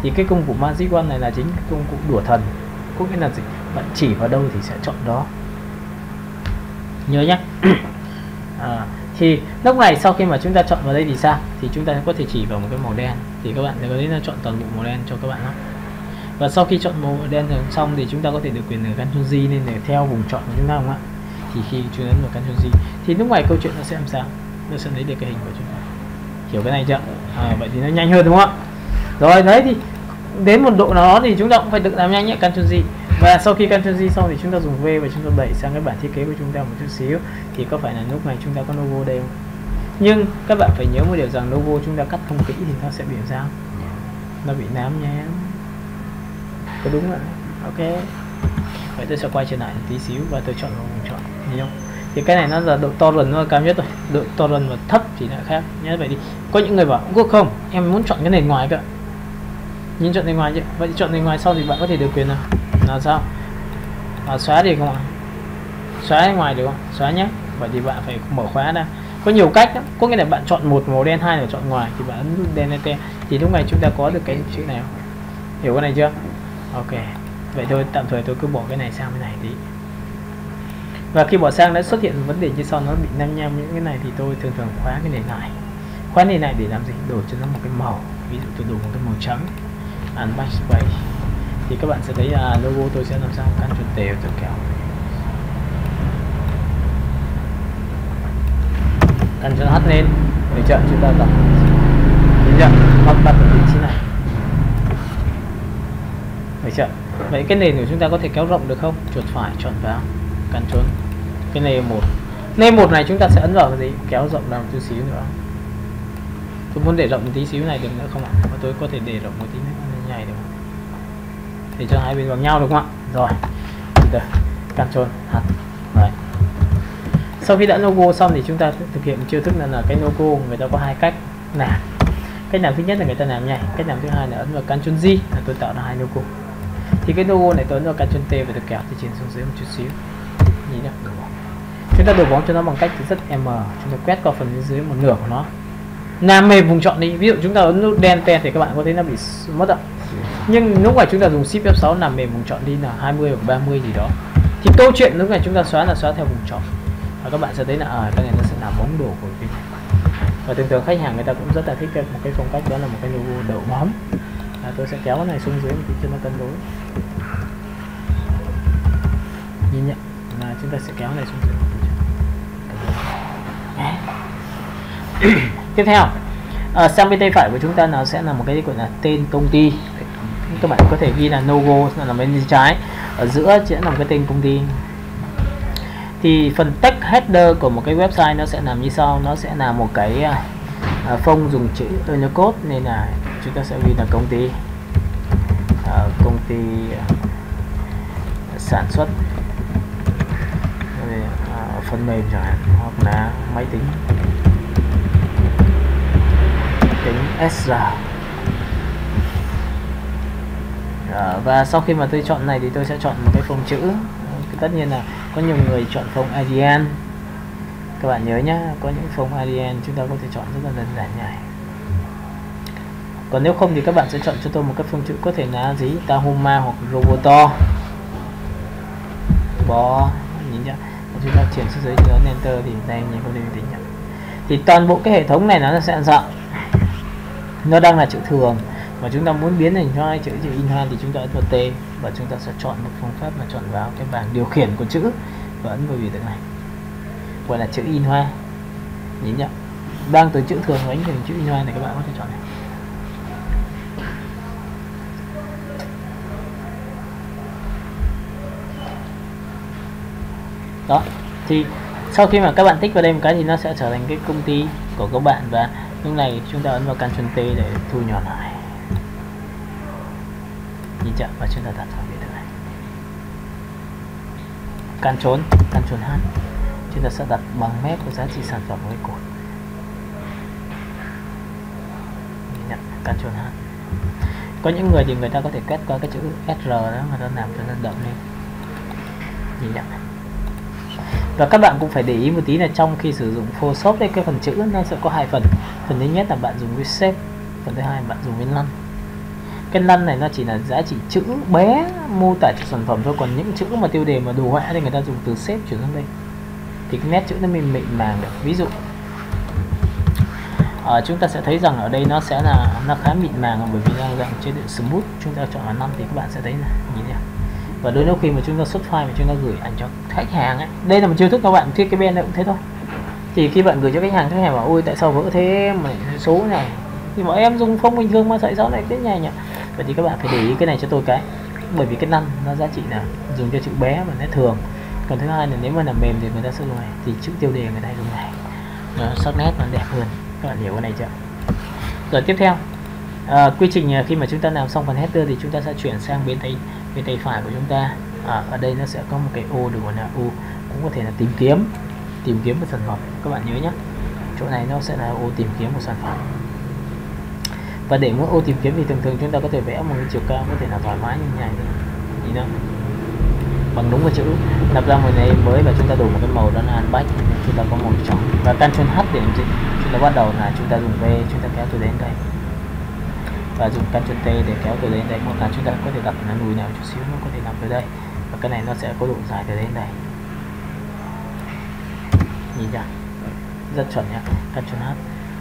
Thì cái công cụ Magic Wand này là chính cái công cụ đùa thần, có nghĩa là gì? Bạn chỉ vào đâu thì sẽ chọn đó, nhớ nhé. À, thì lúc này sau khi mà chúng ta chọn vào đây thì sao? Thì chúng ta có thể chỉ vào một cái màu đen, thì các bạn sẽ có thể là chọn toàn bộ màu đen cho các bạn đó. Và sau khi chọn màu đen xong thì chúng ta có thể được quyền ở Ctrl G nên để theo vùng chọn của chúng ta, không ạ? Thì khi chúng ấn vào Ctrl G thì lúc này câu chuyện nó sẽ làm sao? Nó sẽ lấy được cái hình của chúng ta. Hiểu cái này chưa? À, vậy thì nó nhanh hơn đúng không ạ? Rồi đấy, thì đến một độ nào đó thì chúng ta cũng phải tự làm nhanh nhé. Ctrl G. Và sau khi Ctrl G xong thì chúng ta dùng V và chúng ta đẩy sang cái bản thiết kế của chúng ta một chút xíu. Thì có phải là lúc này chúng ta có logo đây không? Nhưng các bạn phải nhớ một điều rằng logo chúng ta cắt không kỹ thì nó sẽ bị sao? Nó bị nám nhé. Có đúng không? Ok. Vậy tôi sẽ quay trở lại một tí xíu và tôi chọn một vùng chọn, nhìn không? Thì cái này nó là độ torrent nó là cao nhất rồi, độ torrent và thấp thì lại khác nhé. Vậy đi, có những người bảo cũng không, em muốn chọn cái nền ngoài cơ. Nhìn chọn nền ngoài chứ. Vậy chọn nền ngoài sau thì bạn có thể được quyền nào? Là sao? À, xóa đi không ạ? Xóa ngoài được không? Xóa nhé. Vậy thì bạn phải mở khóa ra. Có nhiều cách lắm. Có nghĩa là bạn chọn một màu đen, hai là chọn ngoài thì bạn ấn nút đen enter thì lúc này chúng ta có được cái chữ này không? Hiểu cái này chưa? Ok. Vậy thôi, tạm thời tôi cứ bỏ cái này sang bên này tí. Và khi bỏ sang đã xuất hiện vấn đề như sau, nó bị nam nham những cái này thì tôi thường thường khóa cái nền này. Khóa nền này để làm gì? Đổi cho nó một cái màu. Ví dụ tôi đổi một cái màu trắng. And backspace. Thì các bạn sẽ thấy là logo tôi sẽ làm sao? Ctrl T tôi kéo. Ctrl H lên để chọn chúng ta đặt. Được chưa? Hoặc đặt ở vị trí này. Được chưa? Vậy cái nền của chúng ta có thể kéo rộng được không? Chuột phải chọn vào Ctrl cái layer một. Layer một này chúng ta sẽ ấn vào cái gì? Kéo rộng ra một chút xíu nữa. Tôi muốn để rộng một tí xíu này được nữa không ạ? Và tôi có thể để rộng một tí nữa nhảy được không? Để cho hai bên bằng nhau được không ạ? Rồi. Được. Ctrl H. Đấy. Sau khi đã logo xong thì chúng ta thực hiện chiêu thức là, là cái logo người ta có hai cách làm. Cách làm thứ nhất là người ta làm nhảy, cách làm thứ hai là ấn vào Ctrl G là tôi tạo ra hai logo. Thì cái logo này tôi ấn vào Ctrl T và tôi kéo từ trên xuống dưới một chút xíu. Nhìn nào, đổ bóng. Chúng ta đổ bóng cho nó bằng cách rất M, chúng ta quét qua phần dưới một nửa của nó. Làm mềm vùng chọn đi, ví dụ chúng ta ấn nút đen ten thì các bạn có thấy nó bị mất ạ. Nhưng lúc này chúng ta dùng Shift F sáu làm mềm vùng chọn đi là hai mươi hoặc ba mươi gì đó. Thì câu chuyện lúc này chúng ta xóa là xóa theo vùng chọn. Và các bạn sẽ thấy là ở à, cái này nó sẽ làm bóng đổ của cái này. Và thường thường khách hàng người ta cũng rất là thích một cái phong cách đó là một cái logo đậu bóng. À, tôi sẽ kéo cái này xuống dưới một tí cho nó cân đối. Nhìn nhận là chúng ta sẽ kéo này xuống dưới. Tiếp theo, à, sang bên tay phải của chúng ta nào sẽ là một cái gọi là tên công ty. Các bạn có thể ghi là logo là bên trái, ở giữa sẽ là một cái tên công ty. Thì phần text header của một cái website nó sẽ làm như sau, nó sẽ là một cái uh, phông dùng chữ Unicode nên là chúng ta sẽ ghi là công ty uh, công ty uh, sản xuất uh, phần mềm chẳng hạn, hoặc là máy tính tính ét rờ. Uh, và sau khi mà tôi chọn này thì tôi sẽ chọn một cái phông chữ. Tất nhiên là có nhiều người chọn phông i đê en. Các bạn nhớ nhé, có những phông i đê en chúng ta có thể chọn rất là đơn giản nhảy. Còn nếu không thì các bạn sẽ chọn cho tôi một cái phông chữ có thể là gì? Tahoma hoặc Roboto. Bó, nhìn nhá. Chúng ta chuyển xuống dưới cho nó enter thì đây nhìn không định tính nhá. Thì toàn bộ cái hệ thống này nó sẽ dạng. Nó đang là chữ thường mà chúng ta muốn biến thành cho hai chữ chữ in hoa thì chúng ta ấn vào T và chúng ta sẽ chọn một phương pháp là chọn vào cái bảng điều khiển của chữ và ấn vào biểu tượng này gọi là chữ in hoa. Nhìn nhá, đang từ chữ thường đánh thành chữ in hoa này, các bạn có thể chọn này. Đó, thì sau khi mà các bạn tích vào đây một cái thì nó sẽ trở thành cái công ty của các bạn, và lúc này chúng ta ấn vào Ctrl T để thu nhỏ lại. Nhìn chậm và chúng ta đặt vào biểu tượng này. Ctrl Ctrl H, chúng ta sẽ đặt bằng mép của giá trị sản phẩm với cột. Nhìn nhận Ctrl H. Có những người thì người ta có thể quét qua cái chữ ét rờ đó, người ta làm cho nó đậm lên. Nhìn nhận. Và các bạn cũng phải để ý một tí là trong khi sử dụng Photoshop đây, cái phần chữ nó sẽ có hai phần. Phần thứ nhất là bạn dùng với shape, phần thứ hai là bạn dùng với lăn. cái năn này nó chỉ là giá trị chữ bé mô tả cho sản phẩm thôi, còn những chữ mà tiêu đề mà đồ họa thì người ta dùng từ xếp chuyển sang đây thì cái nét chữ nó mịn mịn màng được. Ví dụ à, chúng ta sẽ thấy rằng ở đây nó sẽ là nó khá mịn màng, bởi vì đang dạng chế độ smooth. Chúng ta chọn là năm thì các bạn sẽ thấy này, nhìn này. Và đôi lúc khi mà chúng ta xuất file mà chúng ta gửi ảnh cho khách hàng ấy, đây là một chiêu thức các bạn thiết kế bên này cũng thế thôi. Thì khi bạn gửi cho khách hàng, khách hàng bảo ôi tại sao vỡ thế mà số này, thì bảo em dùng phông bình thường mà tại sao lại thế này nhỉ. Vậy thì các bạn phải để ý cái này cho tôi cái, bởi vì cái năn nó giá trị là dùng cho chữ bé và nét thường. Còn thứ hai là nếu mà làm mềm thì người ta sẽ dùng này, thì chữ tiêu đề người ta dùng này, nó sắc nét nó đẹp hơn. Các bạn hiểu cái này chưa? Rồi tiếp theo à, quy trình khi mà chúng ta làm xong phần header thì chúng ta sẽ chuyển sang bên tay bên tay phải của chúng ta. À, ở đây nó sẽ có một cái ô được gọi là ô, cũng có thể là tìm kiếm tìm kiếm một sản phẩm. Các bạn nhớ nhé, chỗ này nó sẽ là ô tìm kiếm một sản phẩm. Và để muốn ô tìm kiếm thì thường thường chúng ta có thể vẽ một cái chiều cao có thể là thoải mái như thế này, nhìn đâu bằng đúng cái chữ, lập ra một này mới và chúng ta đổi một cái màu đó là unback, chúng ta có màu trắng. Và Ctrl H để làm gì? Chúng ta bắt đầu là chúng ta dùng V, chúng ta kéo từ đến đây, và dùng Ctrl T để kéo từ đến đây, hoặc là chúng ta có thể đặt nó lùi nào chút xíu, nó có thể nằm tới đây, và cái này nó sẽ có độ dài từ đến đây, nhìn chưa? Rất chuẩn nhá. Ctrl H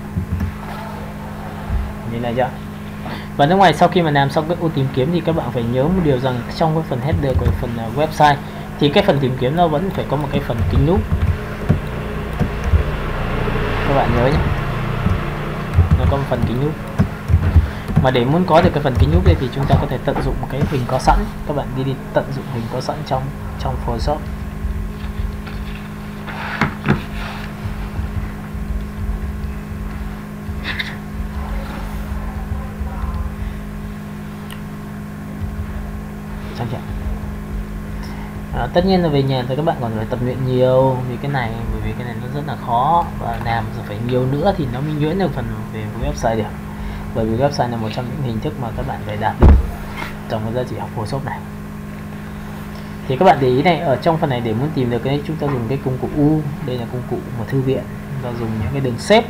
như này chưa? Và nước ngoài sau khi mà làm xong cái ô tìm kiếm thì các bạn phải nhớ một điều rằng trong cái phần header của phần uh, website thì cái phần tìm kiếm nó vẫn phải có một cái phần kính nút. Các bạn nhớ nhé, nó có một phần kính nút. Mà để muốn có được cái phần kính nút đây thì chúng ta có thể tận dụng một cái hình có sẵn. Các bạn đi đi tận dụng hình có sẵn trong trong Photoshop. À, tất nhiên là về nhà thì các bạn còn phải tập luyện nhiều vì cái này, bởi vì cái này nó rất là khó và làm rồi phải nhiều nữa thì nó mới nhuyễn được phần về website được. Bởi vì website là một trong những hình thức mà các bạn phải đạt được trong cái giá trị học Photoshop này. Thì các bạn để ý này, ở trong phần này để muốn tìm được cái chúng ta dùng cái công cụ U, đây là công cụ một thư viện, chúng ta dùng những cái đường xếp.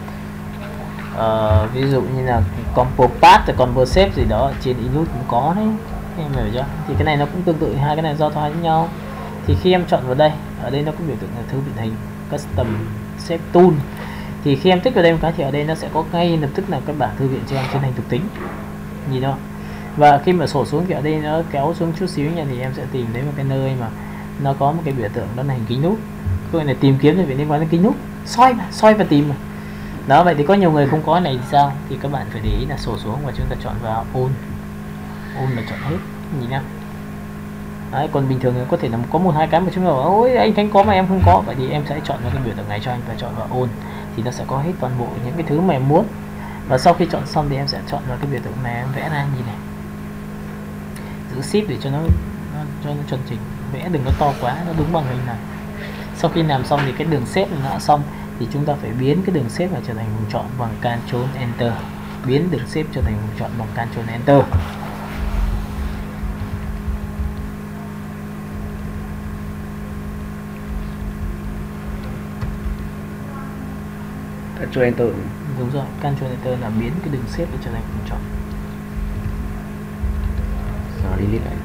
Uh, ví dụ như là combo path, combo shape gì đó trên Inus cũng có đấy, em hiểu chưa? Thì cái này nó cũng tương tự, hai cái này do thoại với nhau. Thì khi em chọn vào đây, ở đây nó có biểu tượng là thư viện hình custom shape tool. Thì khi em tích vào đây một cái thì ở đây nó sẽ có ngay lập tức là các bảng thư viện cho em trên hành thực tính, nhìn đâu. Và khi mà sổ xuống thì ở đây nó kéo xuống chút xíu nha, thì em sẽ tìm thấy một cái nơi mà nó có một cái biểu tượng đó là hình kính nút. Cái này tìm kiếm thì phải liên quan đến kính nút, soi mà, soi và tìm mà. Đó, vậy thì có nhiều người không có này thì sao? Thì các bạn phải để ý là sổ xuống và chúng ta chọn vào all, all là chọn hết, nhìn nào. Đấy, còn bình thường có thể là có một hai cái mà chúng ta bảo ôi anh Khánh có mà em không có, vậy thì em sẽ chọn vào cái biểu tượng này cho anh và chọn vào all, thì nó sẽ có hết toàn bộ những cái thứ mà em muốn. Và sau khi chọn xong thì em sẽ chọn vào cái biểu tượng này, em vẽ ra nhìn này, giữ shift để cho nó, nó cho nó chuẩn chỉnh, vẽ đừng có to quá, nó đúng bằng hình này. Sau khi làm xong thì cái đường xếp nó đã xong, thì chúng ta phải biến cái đường xếp này trở thành vùng chọn bằng Ctrl Enter, biến đường xếp trở thành vùng chọn bằng Ctrl Enter. Ctrl Enter. Đúng rồi, Ctrl Enter là biến cái đường xếp để trở thành vùng chọn. Rồi đi lại.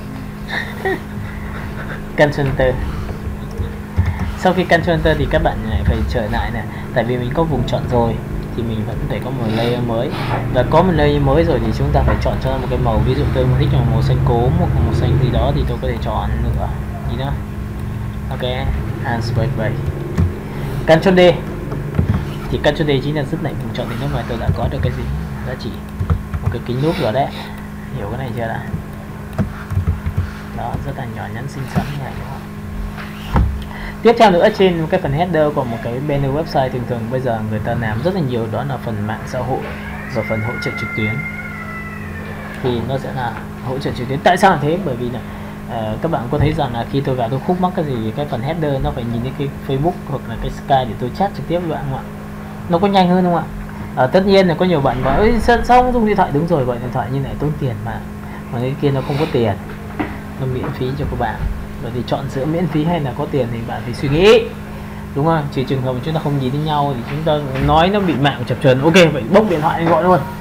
Ctrl Enter. Sau khi Ctrl Enter thì các bạn lại phải trở lại này, tại vì mình có vùng chọn rồi thì mình vẫn phải có một layer mới, và có một layer mới rồi thì chúng ta phải chọn cho một cái màu. Ví dụ tôi thích là màu xanh cốm hoặc màu xanh gì đó thì tôi có thể chọn nữa, gì đó. Ok, Anspace bảy. Ctrl D thì Ctrl D chính là giúp lệnh vùng chọn. Thì lúc này tôi đã có được cái gì giá trị, một cái kính nút rồi đấy, hiểu cái này chưa đã? Đó, rất là nhỏ nhắn xinh xắn như này đúng không? Tiếp theo nữa, trên cái phần header của một cái banner website thường thường bây giờ người ta làm rất là nhiều, đó là phần mạng xã hội và phần hỗ trợ trực tuyến. Thì nó sẽ là hỗ trợ trực tuyến. Tại sao là thế? Bởi vì là uh, các bạn có thấy rằng là khi tôi vào tôi khúc mắc cái gì, cái phần header nó phải nhìn đến cái Facebook hoặc là cái Skype để tôi chat trực tiếp với bạn không ạ? Nó có nhanh hơn không ạ? Uh, tất nhiên là có nhiều bạn bảo ơi sao không dùng điện thoại, đúng rồi, gọi điện thoại như này tốn tiền mà, mà cái kia nó không có tiền, nó miễn phí cho các bạn. Vậy thì chọn giữa miễn phí hay là có tiền thì bạn phải suy nghĩ, đúng không? Chỉ trường hợp chúng ta không nhìn thấy nhau thì chúng ta nói nó bị mạng chập chờn, ok vậy bốc điện thoại gọi luôn.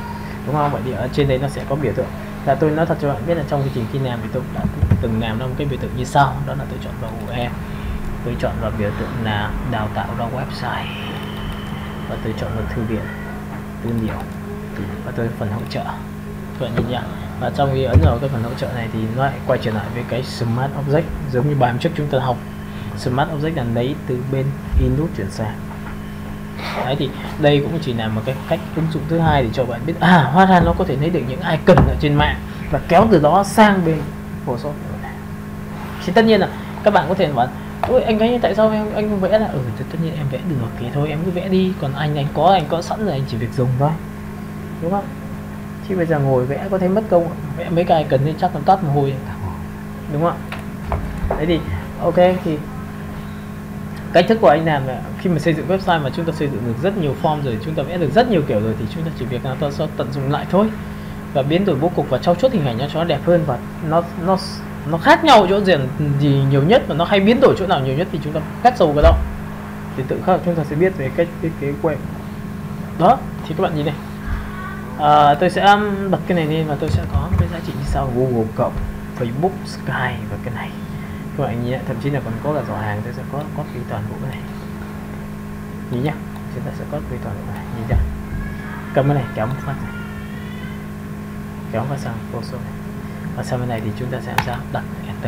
đúng không? Vậy thì ở trên đấy nó sẽ có biểu tượng. Là tôi nói thật cho bạn biết là trong quy trình khi làm thì tôi đã từng làm ra một cái biểu tượng như sau, đó là tôi chọn vào u e, tôi chọn vào biểu tượng là đào tạo ra website, và tôi chọn vào thư viện, tư liệu, và tôi phần hỗ trợ. Các bạn nhìn nhá, và trong khi ấn vào cái phần hỗ trợ này thì nó lại quay trở lại với cái Smart Object, giống như bài hôm trước chúng ta học. Smart Object là lấy từ bên input chuyển sang. Đấy, thì đây cũng chỉ là một cái cách ứng dụng thứ hai để cho bạn biết à hóa ra nó có thể lấy được những icon ở trên mạng và kéo từ đó sang bên Photoshop. Thì tất nhiên là các bạn có thể bảo ôi anh ấy tại sao em anh vẽ là ừ tất nhiên em vẽ được thì thôi em cứ vẽ đi, còn anh anh có anh có sẵn rồi, anh chỉ việc dùng thôi, đúng không? Chứ bây giờ ngồi vẽ có thấy mất công, vẽ mấy cái icon nên chắc còn toát mồ hôi, đúng không ạ? Đấy thì ok, thì cách thức của anh làm là khi mà xây dựng website mà chúng ta xây dựng được rất nhiều form rồi, chúng ta vẽ được rất nhiều kiểu rồi, thì chúng ta chỉ việc là ta sẽ tận dụng lại thôi và biến đổi bố cục và trau chuốt hình ảnh cho nó đẹp hơn, và nó nó nó khác nhau chỗ gì, gì nhiều nhất và nó hay biến đổi chỗ nào nhiều nhất thì chúng ta cắt sâu vào đó thì tự khắc chúng ta sẽ biết về cách thiết kế web. Đó thì các bạn nhìn này, à, tôi sẽ bật cái này lên và tôi sẽ có một cái giá trị như sau: Google cộng, Facebook, Skype và cái này. Các bạn nhìn, thậm chí là còn có cả giỏ hàng, tôi sẽ có copy toàn bộ cái này. Nhìn nhá, chúng ta sẽ copy toàn bộ cái này, nhìn chưa? Cầm cái này kéo một phát này, kéo vào sang Photoshop này, và sang bên này thì chúng ta sẽ làm sao? Đặt Enter.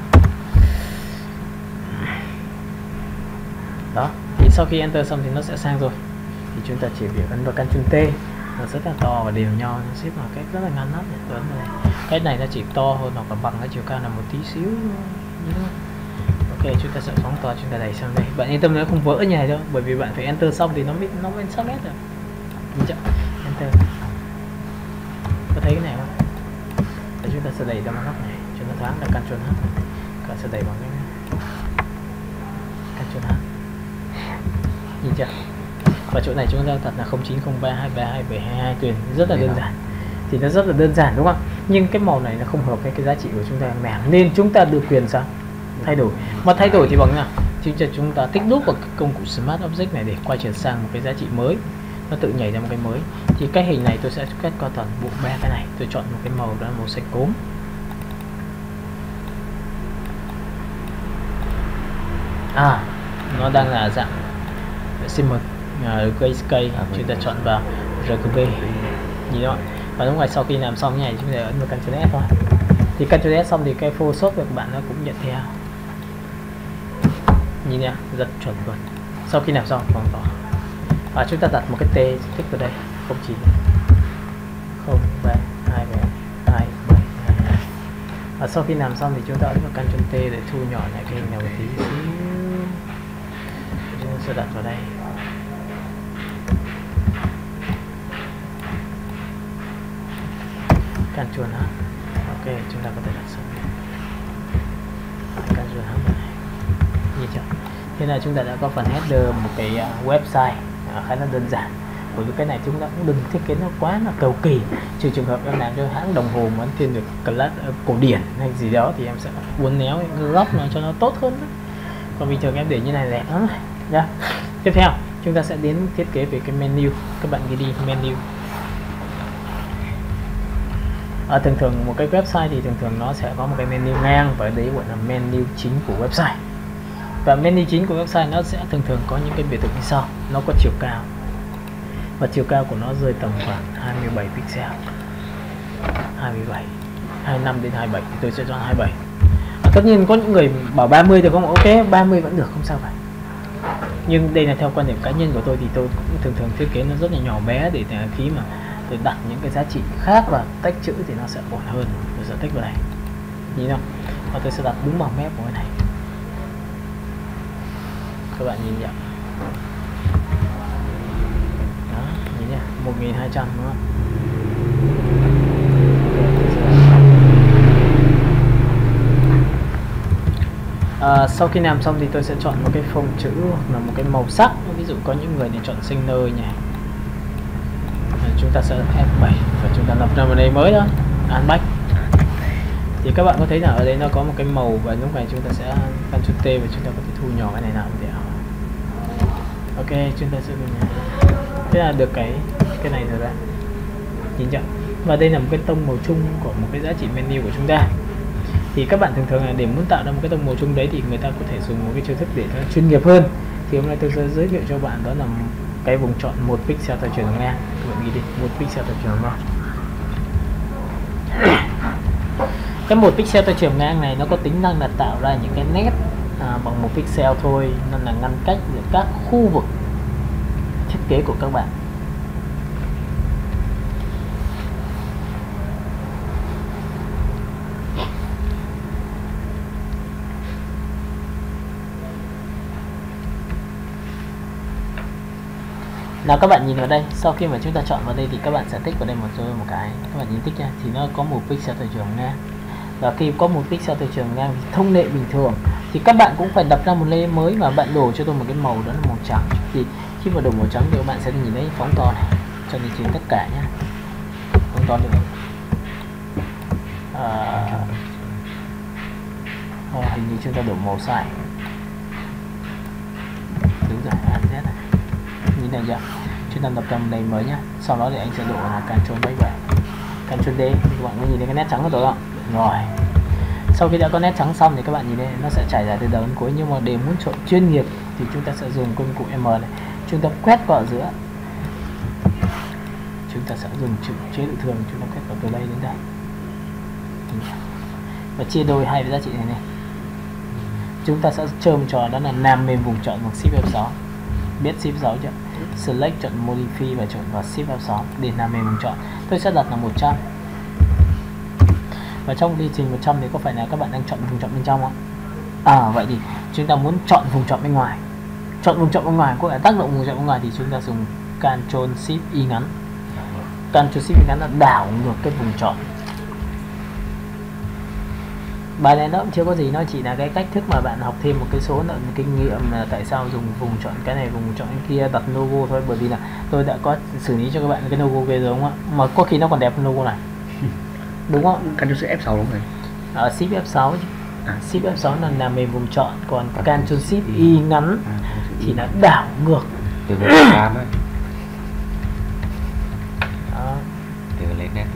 Đó, thì sau khi Enter xong thì nó sẽ sang rồi. Thì chúng ta chỉ việc ấn vào Ctrl T, nó rất là to và đều nhau, nó xếp vào cách rất là ngắn lắm. Cái này nó chỉ to hơn hoặc là bằng cái chiều cao là một tí xíu. Ok, chúng ta sẽ phóng to, chúng ta đẩy sang đây. Bạn yên tâm nó không vỡ như này đâu, bởi vì bạn phải Enter xong thì nó mới nó mới sắc nét rồi. Nhìn chưa? Enter. Có thấy cái này không? Để chúng ta sẽ đẩy ra một góc này, chúng ta thoáng là Ctrl H. Các bạn sẽ đẩy bằng cái Ctrl H. Nhìn chưa? Và chỗ này chúng ta đặt là không chín không ba hai ba hai bảy hai hai tuyển, rất là đơn giản. Thì nó rất là đơn giản đúng không ạ? Nhưng cái màu này nó không hợp với cái giá trị của chúng ta làm, nên chúng ta được quyền sao? Thay đổi. Mà thay đổi thì bằng nào? Thì chúng ta tích nút vào công cụ Smart Object này để quay chuyển sang một cái giá trị mới, nó tự nhảy ra một cái mới. Thì cái hình này tôi sẽ quét qua toàn bộ ba cái này, tôi chọn một cái màu đó là màu xanh cốm. À, nó đang là dạng shimmer, uh, grayscale, à, chúng ta chọn vào rờ giê bê, nhìn đó. Và lúc này sau khi làm xong như này chúng ta ấn vào Ctrl S thôi. Thì Ctrl S xong thì cái Photoshop của các bạn nó cũng nhận theo. Nhìn nha, rất chuẩn luôn. Sau khi làm xong còn đó, và chúng ta đặt một cái T tích vào đây, không chín không ba hai hai bảy hai. Và sau khi làm xong thì chúng ta ấn vào Ctrl T để thu nhỏ lại cái hình này một tí xíu. Chúng ta sẽ đặt vào đây. Ctrl H. Ok, chúng ta có thể đặt xong. Ctrl H này. Nhìn chưa? Thế là chúng ta đã có phần header một cái uh, website uh, khá là đơn giản. Bởi vì cái này chúng ta cũng đừng thiết kế nó quá là cầu kỳ. Trừ trường hợp em làm cho hãng đồng hồ mà thiên được class uh, cổ điển hay gì đó thì em sẽ uốn néo cái góc nó cho nó tốt hơn đó. Còn bình thường em để như này đẹp lắm này. Yeah. Tiếp theo chúng ta sẽ đến thiết kế về cái menu. Các bạn ghi đi menu. À, thường thường một cái website thì thường thường nó sẽ có một cái menu ngang, và đấy gọi là menu chính của website. Và menu chính của website nó sẽ thường thường có những cái biểu tượng như sau. Nó có chiều cao, và chiều cao của nó rơi tầm khoảng hai mươi bảy pixel, hai mươi bảy, hai mươi lăm đến hai mươi bảy, tôi sẽ chọn hai mươi bảy. À, tất nhiên có những người bảo ba mươi được không? Ok, ba mươi vẫn được, không sao cả. Nhưng đây là theo quan điểm cá nhân của tôi thì tôi cũng thường thường thiết kế nó rất là nhỏ bé, để khi mà tôi đặt những cái giá trị khác và tách chữ thì nó sẽ ổn hơn. Tôi sẽ tích vào đây, nhìn không? Và tôi sẽ đặt đúng bằng mép của cái này. Các bạn nhìn nhận đó, nhìn nhá, một nghìn hai trăm đúng không? À, sau khi làm xong thì tôi sẽ chọn một cái phông chữ hoặc là một cái màu sắc. Ví dụ có những người thì chọn xanh nơ nhỉ. À, chúng ta sẽ F bảy và chúng ta lập ra một đây mới đó, Unback. Thì các bạn có thấy là ở đây nó có một cái màu, và lúc này chúng ta sẽ Ctrl T và chúng ta có thể thu nhỏ cái này nào để ok, chúng ta sẽ thế là được cái cái này rồi đấy. nhìn chưa? Và đây là một cái tông màu chung của một cái giá trị menu của chúng ta. Thì các bạn thường thường là để muốn tạo ra một cái tông màu chung đấy thì người ta có thể dùng một cái chiêu thức để nó chuyên nghiệp hơn. Thì hôm nay tôi sẽ giới thiệu cho bạn đó là cái vùng chọn một pixel theo chiều ngang. Các bạn ghi đi, một pixel theo chiều ngang. Cái một pixel theo chiều ngang này nó có tính năng là tạo ra những cái nét à, bằng một pixel thôi, nên là ngăn cách giữa các khu vực thiết kế của các bạn. Nào các bạn nhìn vào đây, sau khi mà chúng ta chọn vào đây thì các bạn sẽ tích vào đây một rồi một cái, các bạn nhìn tích nha, thì nó có một pixel theo chiều ngang. Và khi có một pixel theo chiều ngang thì thông lệ bình thường thì các bạn cũng phải đặt ra một layer mới, mà bạn đổ cho tôi một cái màu đó là màu trắng. Thì khi mà đổ màu trắng thì các bạn sẽ nhìn thấy phóng to này cho đến trên tất cả nhá, phóng to được. À, oh, hình như chúng ta đổ màu sai, đúng rồi, A Z này, nhìn này chưa? Chúng ta lập ra một layer mới nhá. Sau đó thì anh sẽ đổ là Ctrl mấy vậy, Ctrl D, các bạn có nhìn thấy cái nét trắng của tôi không? Rồi, sau khi đã có nét trắng xong thì các bạn nhìn đây nó sẽ trải dài từ đầu đến cuối. Nhưng mà để muốn chọn chuyên nghiệp thì chúng ta sẽ dùng công cụ M này, chúng ta quét vào giữa, chúng ta sẽ dùng chữ chế độ thường, chúng ta quét vào từ đây đến đây và chia đôi hai cái giá trị này này. Chúng ta sẽ chơi một trò đó là làm mềm vùng chọn bằng Shift F sáu, biết Shift sáu chưa? Select, chọn Modify và chọn vào Shift F sáu để làm mềm vùng chọn. Tôi sẽ đặt là một trăm. Và trong đi trình một trăm thì có phải là các bạn đang chọn vùng chọn bên trong không? À, vậy thì chúng ta muốn chọn vùng chọn bên ngoài. Chọn vùng chọn bên ngoài có thể tác động vùng chọn bên ngoài thì chúng ta dùng Ctrl Shift Y ngắn. Ctrl Shift Y ngắn là đảo ngược cái vùng chọn. Bài này nó cũng chưa có gì, nó chỉ là cái cách thức mà bạn học thêm một cái số lượng kinh nghiệm là tại sao dùng vùng chọn cái này, vùng chọn cái kia, đặt logo thôi. Bởi vì là tôi đã có xử lý cho các bạn cái logo kia rồi đúng không ạ? Mà có khi nó còn đẹp hơn logo này. Đúng không? Ctrl Shift F sáu đúng rồi. Ở Shift F sáu chứ. À, Shift F sáu là làm mềm vùng chọn, còn Ctrl Shift Y ngắn thì nó đảo ngược. Từ cái cam ấy. Đó. Từ lấy nét.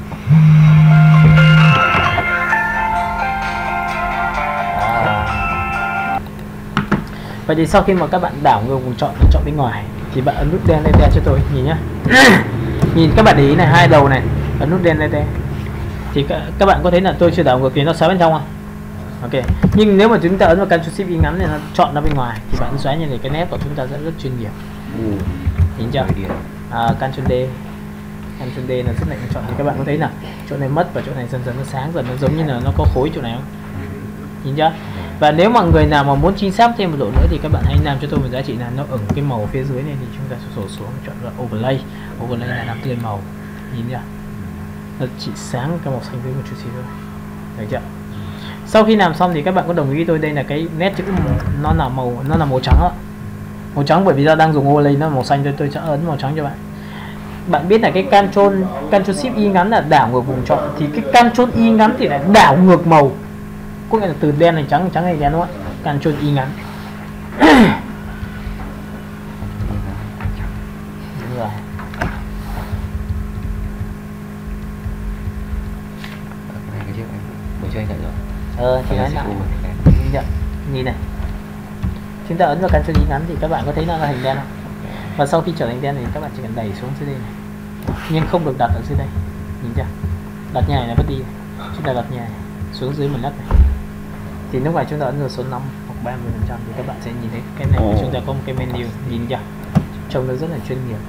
Vậy thì sau khi mà các bạn đảo ngược vùng chọn và chọn bên ngoài thì bạn ấn nút đen lên đen cho tôi nhìn nhá. Nhìn các bạn để ý này, hai đầu này, ấn nút đen lên đen thì các, các bạn có thấy là tôi chưa đảo ngược thì nó xóa bên trong không? Ok. Nhưng nếu mà chúng ta ấn vào Ctrl Shift Y ngắn thì nó chọn ra bên ngoài thì bạn xóa như này, cái nét của chúng ta sẽ rất chuyên nghiệp. Ừ. Nhìn chưa? À, Ctrl D, Ctrl D là rất lạnh chọn thì các bạn có thấy là chỗ này mất và chỗ này dần dần nó sáng dần, nó giống như là nó có khối chỗ này không? Nhìn chưa? Và nếu mà người nào mà muốn chính xác thêm một độ nữa thì các bạn hãy làm cho tôi một giá trị là nó ở cái màu phía dưới này thì chúng ta sẽ sổ xuống chọn là overlay, overlay là làm tươi màu. Nhìn chưa? Nó chỉ sáng cái màu xanh với một chút xíu thôi, thấy chưa? Sau khi làm xong thì các bạn có đồng ý tôi đây là cái nét chữ nó là màu nó là màu trắng ạ, màu trắng bởi vì ta đang dùng overlay nó là màu xanh, tôi tôi sẽ ấn màu trắng cho bạn. Bạn biết là cái Ctrl Ctrl Shift Y ngắn là đảo ngược vùng chọn thì cái Ctrl Y ngắn thì lại đảo ngược màu, có nghĩa là từ đen thành trắng, trắng thành đen đúng không ạ? Ctrl Y ngắn. Đúng rồi. Cái trước anh bố cho anh thấy rồi. Ờ thì nói lại. Nhìn, nhìn này. Chúng ta ấn vào Ctrl Y ngắn thì các bạn có thấy nó là hình đen không? Và sau khi trở thành đen thì các bạn chỉ cần đẩy xuống dưới đây này. Nhưng không được đặt ở dưới đây. Nhìn chưa? Đặt như này là mất đi. Chúng ta đặt như này xuống dưới một lát này. Thì lúc này chúng ta ấn vào số năm hoặc ba mươi phần trăm thì các bạn sẽ nhìn thấy cái này của chúng ta có một cái menu, nhìn chưa? Trông nó rất là chuyên nghiệp.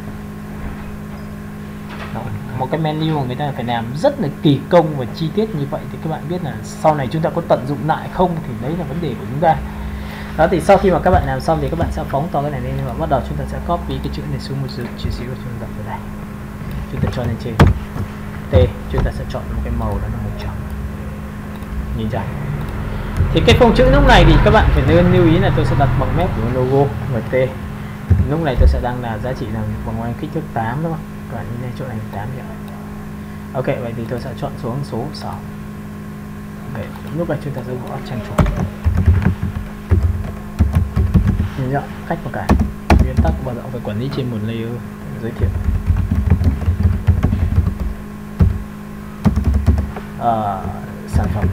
Đó. Một cái menu mà người ta phải làm rất là kỳ công và chi tiết như vậy thì các bạn biết là sau này chúng ta có tận dụng lại không thì đấy là vấn đề của chúng ta. Đó thì sau khi mà các bạn làm xong thì các bạn sẽ phóng to cái này lên và bắt đầu chúng ta sẽ copy cái chữ này xuống một chút xíu và chúng ta đặt vào đây. Chúng ta cho lên trên T, chúng ta sẽ chọn một cái màu đó là màu trắng. Nhìn chưa? Thì cái phông chữ lúc này thì các bạn phải nên lưu ý là tôi sẽ đặt bằng mép của logo và T. Lúc này tôi sẽ đang là giá trị là bằng ngoài kích thước tám đúng không? Các bạn nhìn đây, chỗ này tám vậy. Ok, vậy thì tôi sẽ chọn xuống số sáu. Ok, lúc này chúng ta sẽ gõ trang chủ. Nhìn chưa? Cách một cái nguyên tắc bao giờ phải quản lý trên một layer giới thiệu. uh, sản phẩm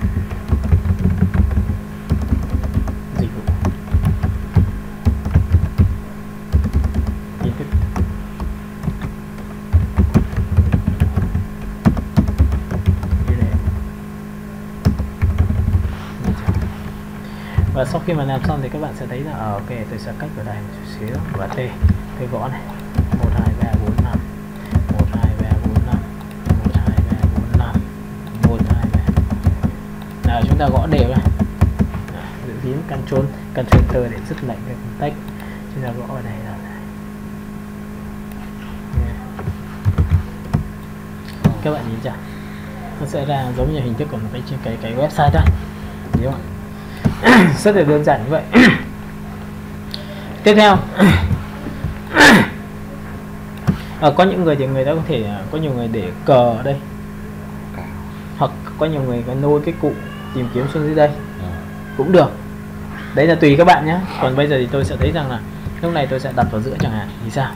dịch vụ tin tức. Và sau khi mà làm xong thì các bạn sẽ thấy là à, ok, tôi sẽ cách vào đây một chút xíu và t tôi gõ này một hai ba bốn năm một hai ba bốn năm một hai ba bốn năm một hai ba. Nào chúng ta gõ đều này, giữ phím Ctrl Ctrl Enter để dứt lệnh cái text. Chúng ta gõ vào đây là này. Các bạn nhìn chưa? Nó sẽ ra giống như hình thức của một cái cái cái website thôi, đúng không? Rất là đơn giản như vậy. Tiếp theo à, có những người thì người ta có thể có nhiều người để cờ ở đây, hoặc có nhiều người có nôi cái cụ tìm kiếm xuống dưới đây cũng được, đấy là tùy các bạn nhé. Còn bây giờ thì tôi sẽ thấy rằng là lúc này tôi sẽ đặt vào giữa chẳng hạn thì sao,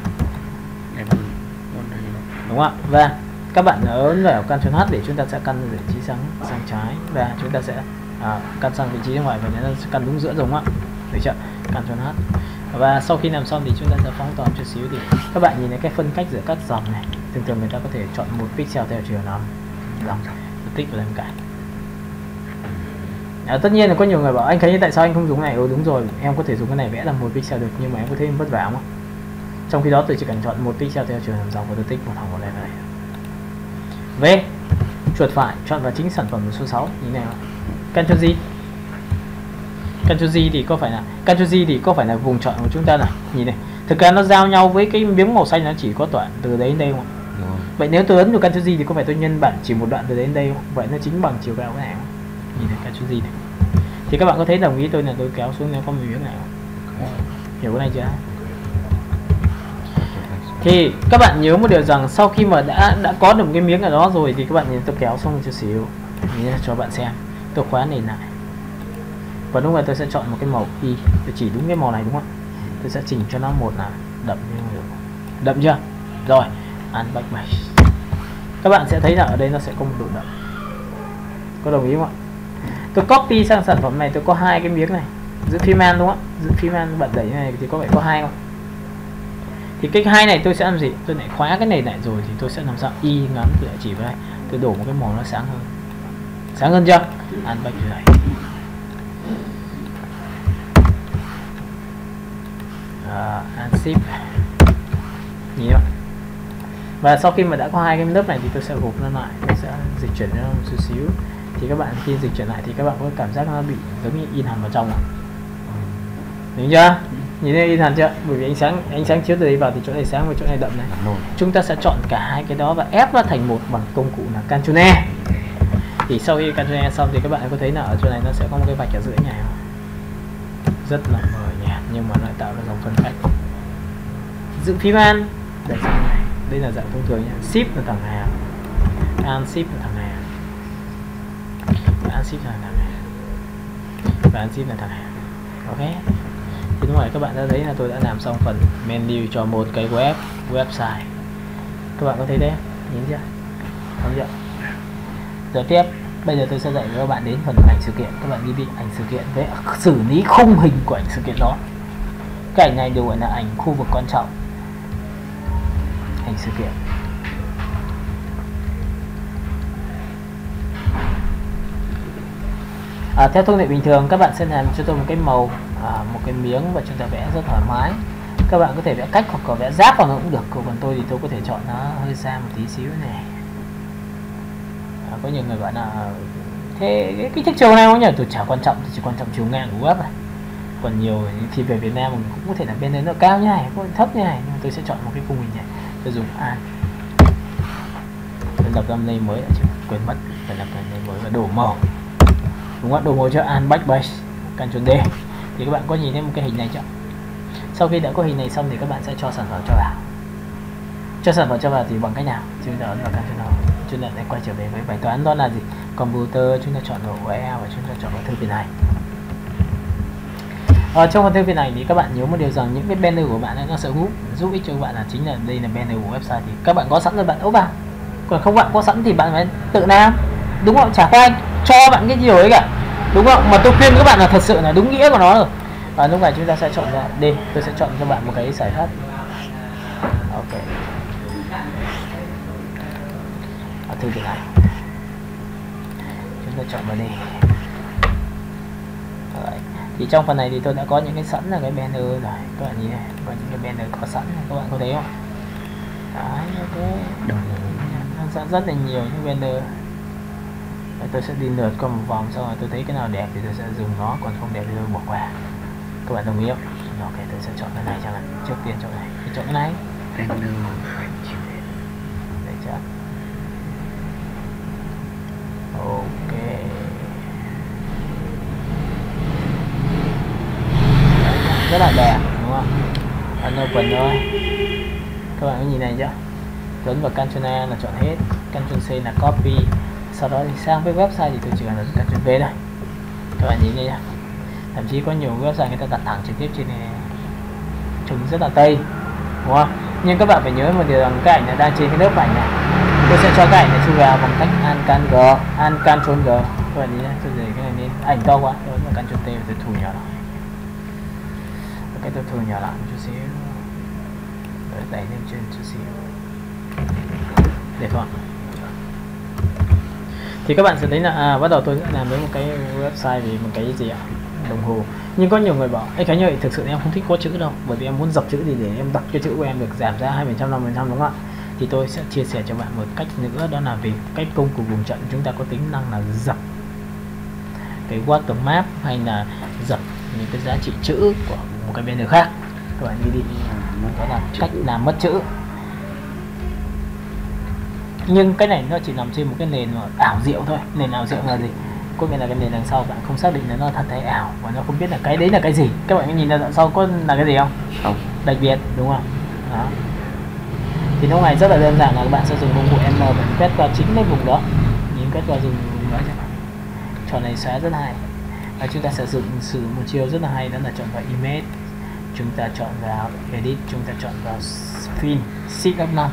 đúng không ạ? Và các bạn ấn vào Ctrl H để chúng ta sẽ căn vị trí sang sang trái, và chúng ta sẽ à, căn sang vị trí bên ngoài và nó sẽ căn đúng giữa, đúng không ạ? Được chưa? Ctrl H. Và sau khi làm xong thì chúng ta sẽ phóng to chút xíu thì các bạn nhìn thấy cái phân cách giữa các dòng này. Thường thường người ta có thể chọn một pixel theo chiều năm dòng, tích vào bên cạnh. À, tất nhiên là có nhiều người bảo anh thấy tại sao anh không dùng này? Ừ đúng rồi, em có thể dùng cái này vẽ là một pixel được, nhưng mà em có thấy em vất vả không? Trong khi đó tôi chỉ cần chọn một pixel theo chiều năm dòng và tôi tích một thằng vào đây này. V chuột phải chọn vào chính sản phẩm số sáu như này. Ctrl Z. Ctrl Z thì có phải là Ctrl Z thì có phải là vùng chọn của chúng ta này. Nhìn này, thực ra nó giao nhau với cái miếng màu xanh, nó chỉ có đoạn từ đấy đến đây không? Vậy nếu tôi ấn vào Ctrl Z thì có phải tôi nhân bản chỉ một đoạn từ đấy đến đây không? Vậy nó chính bằng chiều cao cái này không? Nhìn này, Ctrl Z này. Thì các bạn có thấy đồng ý tôi là tôi kéo xuống nếu có một miếng này không? Hiểu cái này chưa? Thì các bạn nhớ một điều rằng sau khi mà đã đã có được một cái miếng ở đó rồi thì các bạn nhìn tôi kéo xuống một chút xíu cho bạn xem. Tôi khóa nền lại và lúc này tôi sẽ chọn một cái màu y, tôi chỉ đúng cái màu này đúng không? Tôi sẽ chỉnh cho nó một là đậm như đậm chưa? Rồi, unback base. Các bạn sẽ thấy là ở đây nó sẽ có một độ đậm. Có đồng ý không ạ? Tôi copy sang sản phẩm này, tôi có hai cái miếng này. Giữ phím Alt đúng không ạ? Giữ phím Alt bạn đẩy này thì có phải có hai không? Thì cái hai này tôi sẽ làm gì? Tôi lại khóa cái này lại rồi thì tôi sẽ làm sao y ngắn tôi lại chỉ vào đây. Tôi đổ một cái màu nó sáng hơn. Sáng hơn chưa? Unback rồi. À, unzip. Nhìn không? Và sau khi mà đã có hai cái lớp này thì tôi sẽ gộp nó lại, tôi sẽ dịch chuyển nó một chút xíu. Thì các bạn khi dịch chuyển lại thì các bạn có cảm giác nó bị giống như in hẳn vào trong này. Đúng chưa? Nhìn thấy in hẳn chưa? Bởi vì ánh sáng ánh sáng chiếu từ đây vào thì chỗ này sáng và chỗ này đậm này. Chúng ta sẽ chọn cả hai cái đó và ép nó thành một bằng công cụ là Ctrl E. Thì sau khi Ctrl E xong thì các bạn có thấy là ở chỗ này nó sẽ có một cái vạch ở giữa nhà không? Rất là mờ nhạt nhưng mà lại tạo ra dòng phân cách. Giữ phím Alt để sang này. Đây là dạng thông thường nhé. Shift là thẳng hàng, Alt Shift là thẳng hàng, Alt Shift là thẳng hàng, và Alt Shift là thẳng hàng. Ok. Thì lúc này các bạn đã thấy là tôi đã làm xong phần menu cho một cái web website. Các bạn có thấy đấy, nhìn chưa? Không chưa? Giờ tiếp, bây giờ tôi sẽ dạy các bạn đến phần ảnh sự kiện. Các bạn ghi đi ảnh sự kiện với xử lý khung hình của ảnh sự kiện đó. Cái ảnh này được gọi là ảnh khu vực quan trọng. Ảnh sự kiện. À, theo thông lệ bình thường các bạn sẽ làm cho tôi một cái màu, à, một cái miếng và chúng ta vẽ rất thoải mái. Các bạn có thể vẽ cách hoặc có vẽ giáp vào nó cũng được. Còn tôi thì tôi có thể chọn nó hơi xa một tí xíu này. À, có nhiều người bảo là thế cái kích thước chiều này không nhỉ? Tôi chả quan trọng, tôi chỉ quan trọng chiều ngang của web này. Còn nhiều thì về Việt Nam mình cũng có thể là bên đấy nó cao như này, có thấp như này, nhưng mà tôi sẽ chọn một cái khung hình này. Tôi dùng Alt. Tôi lập ra name mới, chứ quên mất, phải lập ra name mới và đổ màu. Đúng không? Đổ màu cho Alt Backbase, Ctrl D. Thì các bạn có nhìn thấy một cái hình này chưa? Sau khi đã có hình này xong thì các bạn sẽ cho sản phẩm cho vào. Cho sản phẩm cho vào thì bằng cách nào? Chúng ta ấn vào Ctrl N. Chúng ta sẽ quay trở về với bài toán, đó là gì? Computer, chúng ta chọn vào u rờ lờ và chúng ta chọn vào thư viện này. Ở trong phần thư viện này thì các bạn nhớ một điều rằng những cái banner của bạn ấy, nó sẽ giúp giúp ích cho các bạn là chính là đây là banner của website, thì các bạn có sẵn rồi bạn ốp vào. Còn không bạn có sẵn thì bạn phải tự làm. đúng không? Chả có ai cho bạn cái điều ấy cả, đúng không? Mà tôi khuyên các bạn là thật sự là đúng nghĩa của nó rồi. Và lúc này chúng ta sẽ chọn ra D. Tôi sẽ chọn cho bạn một cái giải pháp. Ok. Và thử cái này. Chúng ta chọn vào D. Rồi. Thì trong phần này thì tôi đã có những cái sẵn là cái banner rồi. Các bạn nhìn này, có những cái banner có sẵn này. Các bạn có thấy không? Đấy, ok. Nó rất là nhiều những banner. Đấy, tôi sẽ đi lượt qua một vòng, xong rồi tôi thấy cái nào đẹp thì tôi sẽ dùng nó, còn không đẹp thì tôi bỏ qua. Các bạn đồng ý không? Ok, tôi sẽ chọn cái này cho bạn. Trước tiên chọn này, tôi chọn cái này. Banner Để chưa? Ok. Rất là đẹp, đúng không? Ấn open thôi. Các bạn có nhìn này chưa? Nhấn vào Ctrl A là chọn hết, Ctrl C là copy. Sau đó thì sang với website thì tôi chỉ cần nhấn Ctrl V thôi. Các bạn nhìn nhá. Thậm chí có nhiều website người ta đặt thẳng trực tiếp trên này, trông rất là tây, đúng không? Nhưng các bạn phải nhớ một điều rằng cái ảnh này đang trên cái lớp ảnh này. Tôi sẽ cho cái ảnh này chui vào bằng cách Alt G, Alt Ctrl G. Các bạn nhìn nhá, tôi để cái này lên, ảnh to quá, tôi ấn vào Ctrl T và tôi thu nhỏ lại. Ok, tôi thu nhỏ lại một chút xíu, rồi đẩy lên trên chút xíu, để không? Thì các bạn sẽ thấy là à, bắt đầu tôi sẽ làm với một cái website về một cái gì ạ, đồng hồ. Nhưng có nhiều người bảo anh Khánh ơi, thực sự em không thích có chữ đâu, bởi vì em muốn dập chữ thì để em đọc cái chữ của em được giảm ra hai phần trăm, năm phần trăm, đúng không ạ? Thì tôi sẽ chia sẻ cho bạn một cách nữa, đó là về cách công cụ vùng trận. Chúng ta có tính năng là dập cái watermark hay là dập những cái giá trị chữ của một cái banner khác. Các bạn ghi đi, đó là cách làm mất chữ. Nhưng cái này nó chỉ nằm trên một cái nền ảo diệu thôi. Nền ảo diệu là gì? Có nghĩa là cái nền đằng sau bạn không xác định là nó thật hay ảo, và nó không biết là cái đấy là cái gì. Các bạn nhìn ra đằng sau có là cái gì không? Không. Đặc biệt, đúng không? Đó. Thì lúc này rất là đơn giản là các bạn sẽ dùng công cụ M để quét vào chính cái vùng đó. Nhìn quét vào dùng vùng đó cho bạn. Trò này xóa rất hay. Và chúng ta sẽ sử dụng sử một chiêu rất là hay, đó là chọn vào image, chúng ta chọn vào edit, chúng ta chọn vào fill, shift F năm.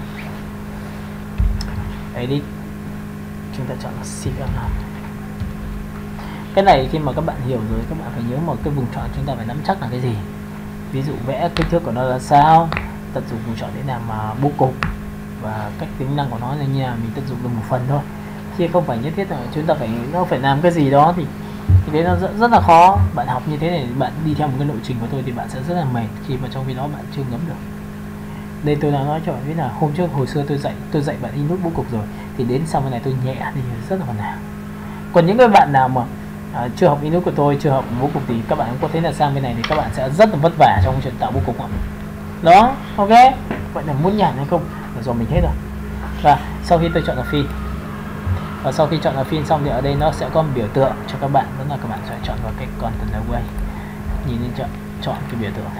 Edit, chúng ta chọn vào shift F năm. Cái này khi mà các bạn hiểu rồi, các bạn phải nhớ một cái vùng chọn chúng ta phải nắm chắc là cái gì. Ví dụ vẽ kích thước của nó là sao, tận dụng vùng chọn để làm mà bố cục, và cách tính năng của nó là như nào, mình tận dụng được một phần thôi, chứ không phải nhất thiết là chúng ta phải nó phải làm cái gì đó thì thì đấy nó rất, rất là khó. Bạn học như thế này, bạn đi theo một cái lộ trình của tôi thì bạn sẽ rất là mệt khi mà trong khi đó bạn chưa ngấm được. Đây tôi đã nói cho bạn biết là hôm trước hồi xưa tôi dạy tôi dạy bạn in nút bố cục rồi, thì đến sau cái này tôi nhẹ thì rất là phần nào. Còn những cái bạn nào mà à, chưa học in nút của tôi, chưa học bố cục thì các bạn cũng có thấy là sang bên này thì các bạn sẽ rất là vất vả trong chuyện tạo bố cục ạ. Đó, ok. Vậy là muốn nhàn hay không là do mình hết rồi. Và sau khi tôi chọn là fill, và sau khi chọn là fill xong thì ở đây nó sẽ có một biểu tượng cho các bạn, đó là các bạn sẽ chọn vào cái content away. Nhìn lên chọn chọn cái biểu tượng này.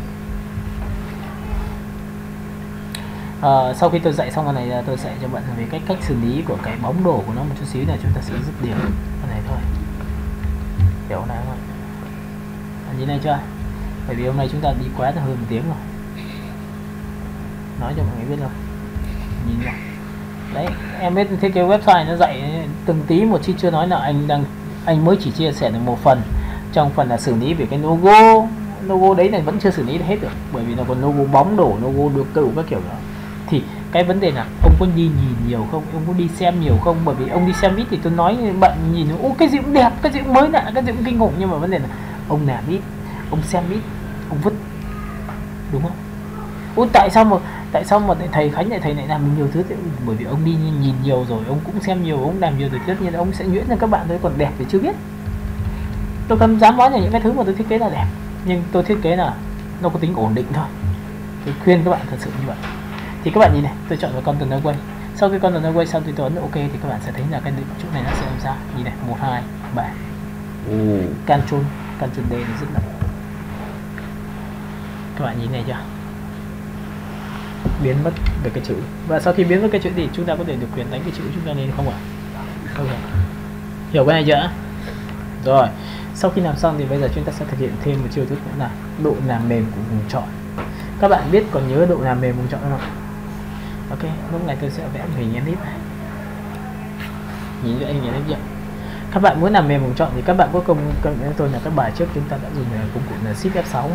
À, sau khi tôi dạy xong cái này tôi sẽ cho bạn về cách cách xử lý của cái bóng đổ của nó một chút xíu, là chúng ta sẽ dứt điểm cái này thôi. Hiểu này không ạ? Nhìn này chưa? Bởi vì hôm nay chúng ta đi quá hơn một tiếng rồi. Nói cho mọi người biết rồi. Nhìn này. Đấy, em biết thiết kế website nó dạy từng tí một, chứ chưa nói là anh đang anh mới chỉ chia sẻ được một phần trong phần là xử lý về cái logo. Logo đấy này vẫn chưa xử lý hết được, bởi vì nó còn logo bóng đổ, logo được cựu các kiểu đó. Thì cái vấn đề là ông có đi nhìn nhiều không, ông có đi xem nhiều không? Bởi vì ông đi xem ít thì tôi nói bạn nhìn ô cái gì cũng đẹp, cái gì cũng mới lạ, cái gì cũng kinh khủng, nhưng mà vấn đề là ông làm ít, ông xem ít, ông vứt, đúng không? Ủa tại sao mà tại sao mà thầy Khánh lại thầy lại làm nhiều thứ thì, bởi vì ông đi nhìn nhiều rồi, ông cũng xem nhiều, ông làm nhiều rồi, tất nhiên ông sẽ nhuyễn cho các bạn thôi, còn đẹp thì chưa biết. Tôi không dám nói là những cái thứ mà tôi thiết kế là đẹp, nhưng tôi thiết kế là nó có tính ổn định thôi. Tôi khuyên các bạn thật sự như vậy. Thì các bạn nhìn này, tôi chọn vào content away. Sau khi content away xong thì tôi ấn ok thì các bạn sẽ thấy là cái chỗ này nó sẽ làm sao. Nhìn này, một hai ba. Ctrl Ctrl D nó rất là. Các bạn nhìn này chưa? Biến mất được cái chữ. Và sau khi biến mất cái chữ thì chúng ta có thể được quyền đánh cái chữ chúng ta lên không ạ? Không ạ. Hiểu cái này chưa? Rồi, sau khi làm xong thì bây giờ chúng ta sẽ thực hiện thêm một chiêu thức nữa là độ làm mềm của vùng chọn. Các bạn biết còn nhớ độ làm mềm vùng chọn không? Ok, lúc này tôi sẽ vẽ một hình edit này. Nhìn cho anh nhìn thấy chưa? Các bạn muốn làm mềm vùng chọn thì các bạn có công công với tôi là các bài trước chúng ta đã dùng công cụ là Shift F sáu.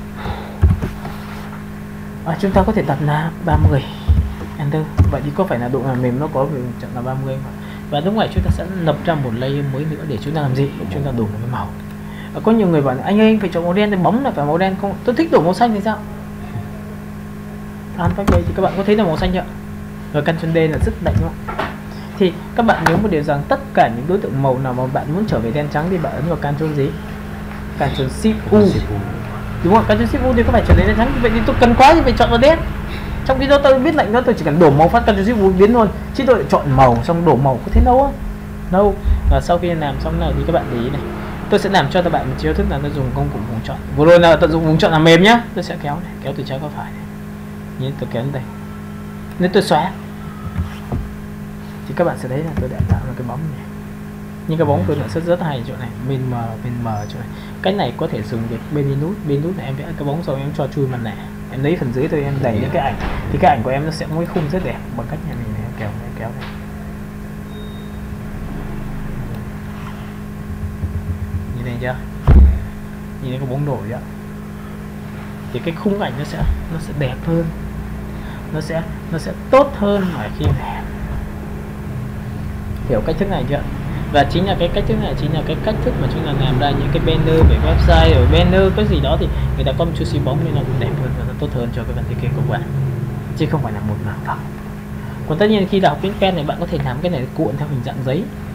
À, chúng ta có thể đặt là ba mươi Enter. Vậy thì có phải là độ làm mềm nó có về chọn là ba mươi không? Và lúc này chúng ta sẽ lập ra một layer mới nữa để chúng ta làm gì? Để chúng ta đổi một cái màu. À, có nhiều người bảo anh ơi anh phải chọn màu đen thì bóng là phải màu đen không? Tôi thích đổi màu xanh thì sao? An đây thì các bạn có thấy là màu xanh chưa? Rồi Ctrl D là rất lạnh đúng không? Thì các bạn nhớ một điều rằng tất cả những đối tượng màu nào mà bạn muốn trở về đen trắng thì bạn ấn vào Ctrl gì? Ctrl Shift U. Đúng không? Ctrl Shift U thì có phải trở về đen trắng. Vậy thì tôi cần quá thì phải chọn vào đen. Trong khi đó tôi biết lệnh đó tôi chỉ cần đổ màu phát Ctrl Shift U biến thôi. Chứ tôi lại chọn màu xong đổ màu có thế đâu á. Đâu. Và sau khi làm xong nào thì các bạn để ý này. Tôi sẽ làm cho các bạn một chiêu thức là tôi dùng công cụ vùng chọn. Vừa rồi là tận dụng vùng chọn làm mềm nhá. Tôi sẽ kéo này, kéo từ trái qua phải này. Nhìn tôi kéo đến đây. Nếu tôi xóa thì các bạn sẽ thấy là tôi đã tạo ra cái bóng này. Nhưng cái bóng tôi lại rất rất hay chỗ này, bên mờ bên mờ chỗ này. Cái này có thể dùng được bên nút, bên nút này em vẽ cái bóng rồi em cho chui mặt nạ. Em lấy phần dưới tôi em đẩy những cái ảnh thì cái ảnh của em nó sẽ có cái khung rất đẹp bằng cách này này em kéo này kéo này. Nhìn thấy chưa? Nhìn thấy cái bóng đổi chưa? Thì cái khung ảnh nó sẽ nó sẽ đẹp hơn, nó sẽ nó sẽ tốt hơn ở khi này. Hiểu cách thức này chưa? Và chính là cái cách thức này chính là cái cách thức mà chúng ta làm ra những cái banner về website rồi banner cái gì đó thì người ta có một chút xíu bóng nên nó cũng đẹp hơn và nó tốt hơn cho cái phần thiết kế của bạn, chứ không phải là một mảng phẳng. Còn tất nhiên khi đọc cái pen này bạn có thể làm cái này cuộn theo hình dạng giấy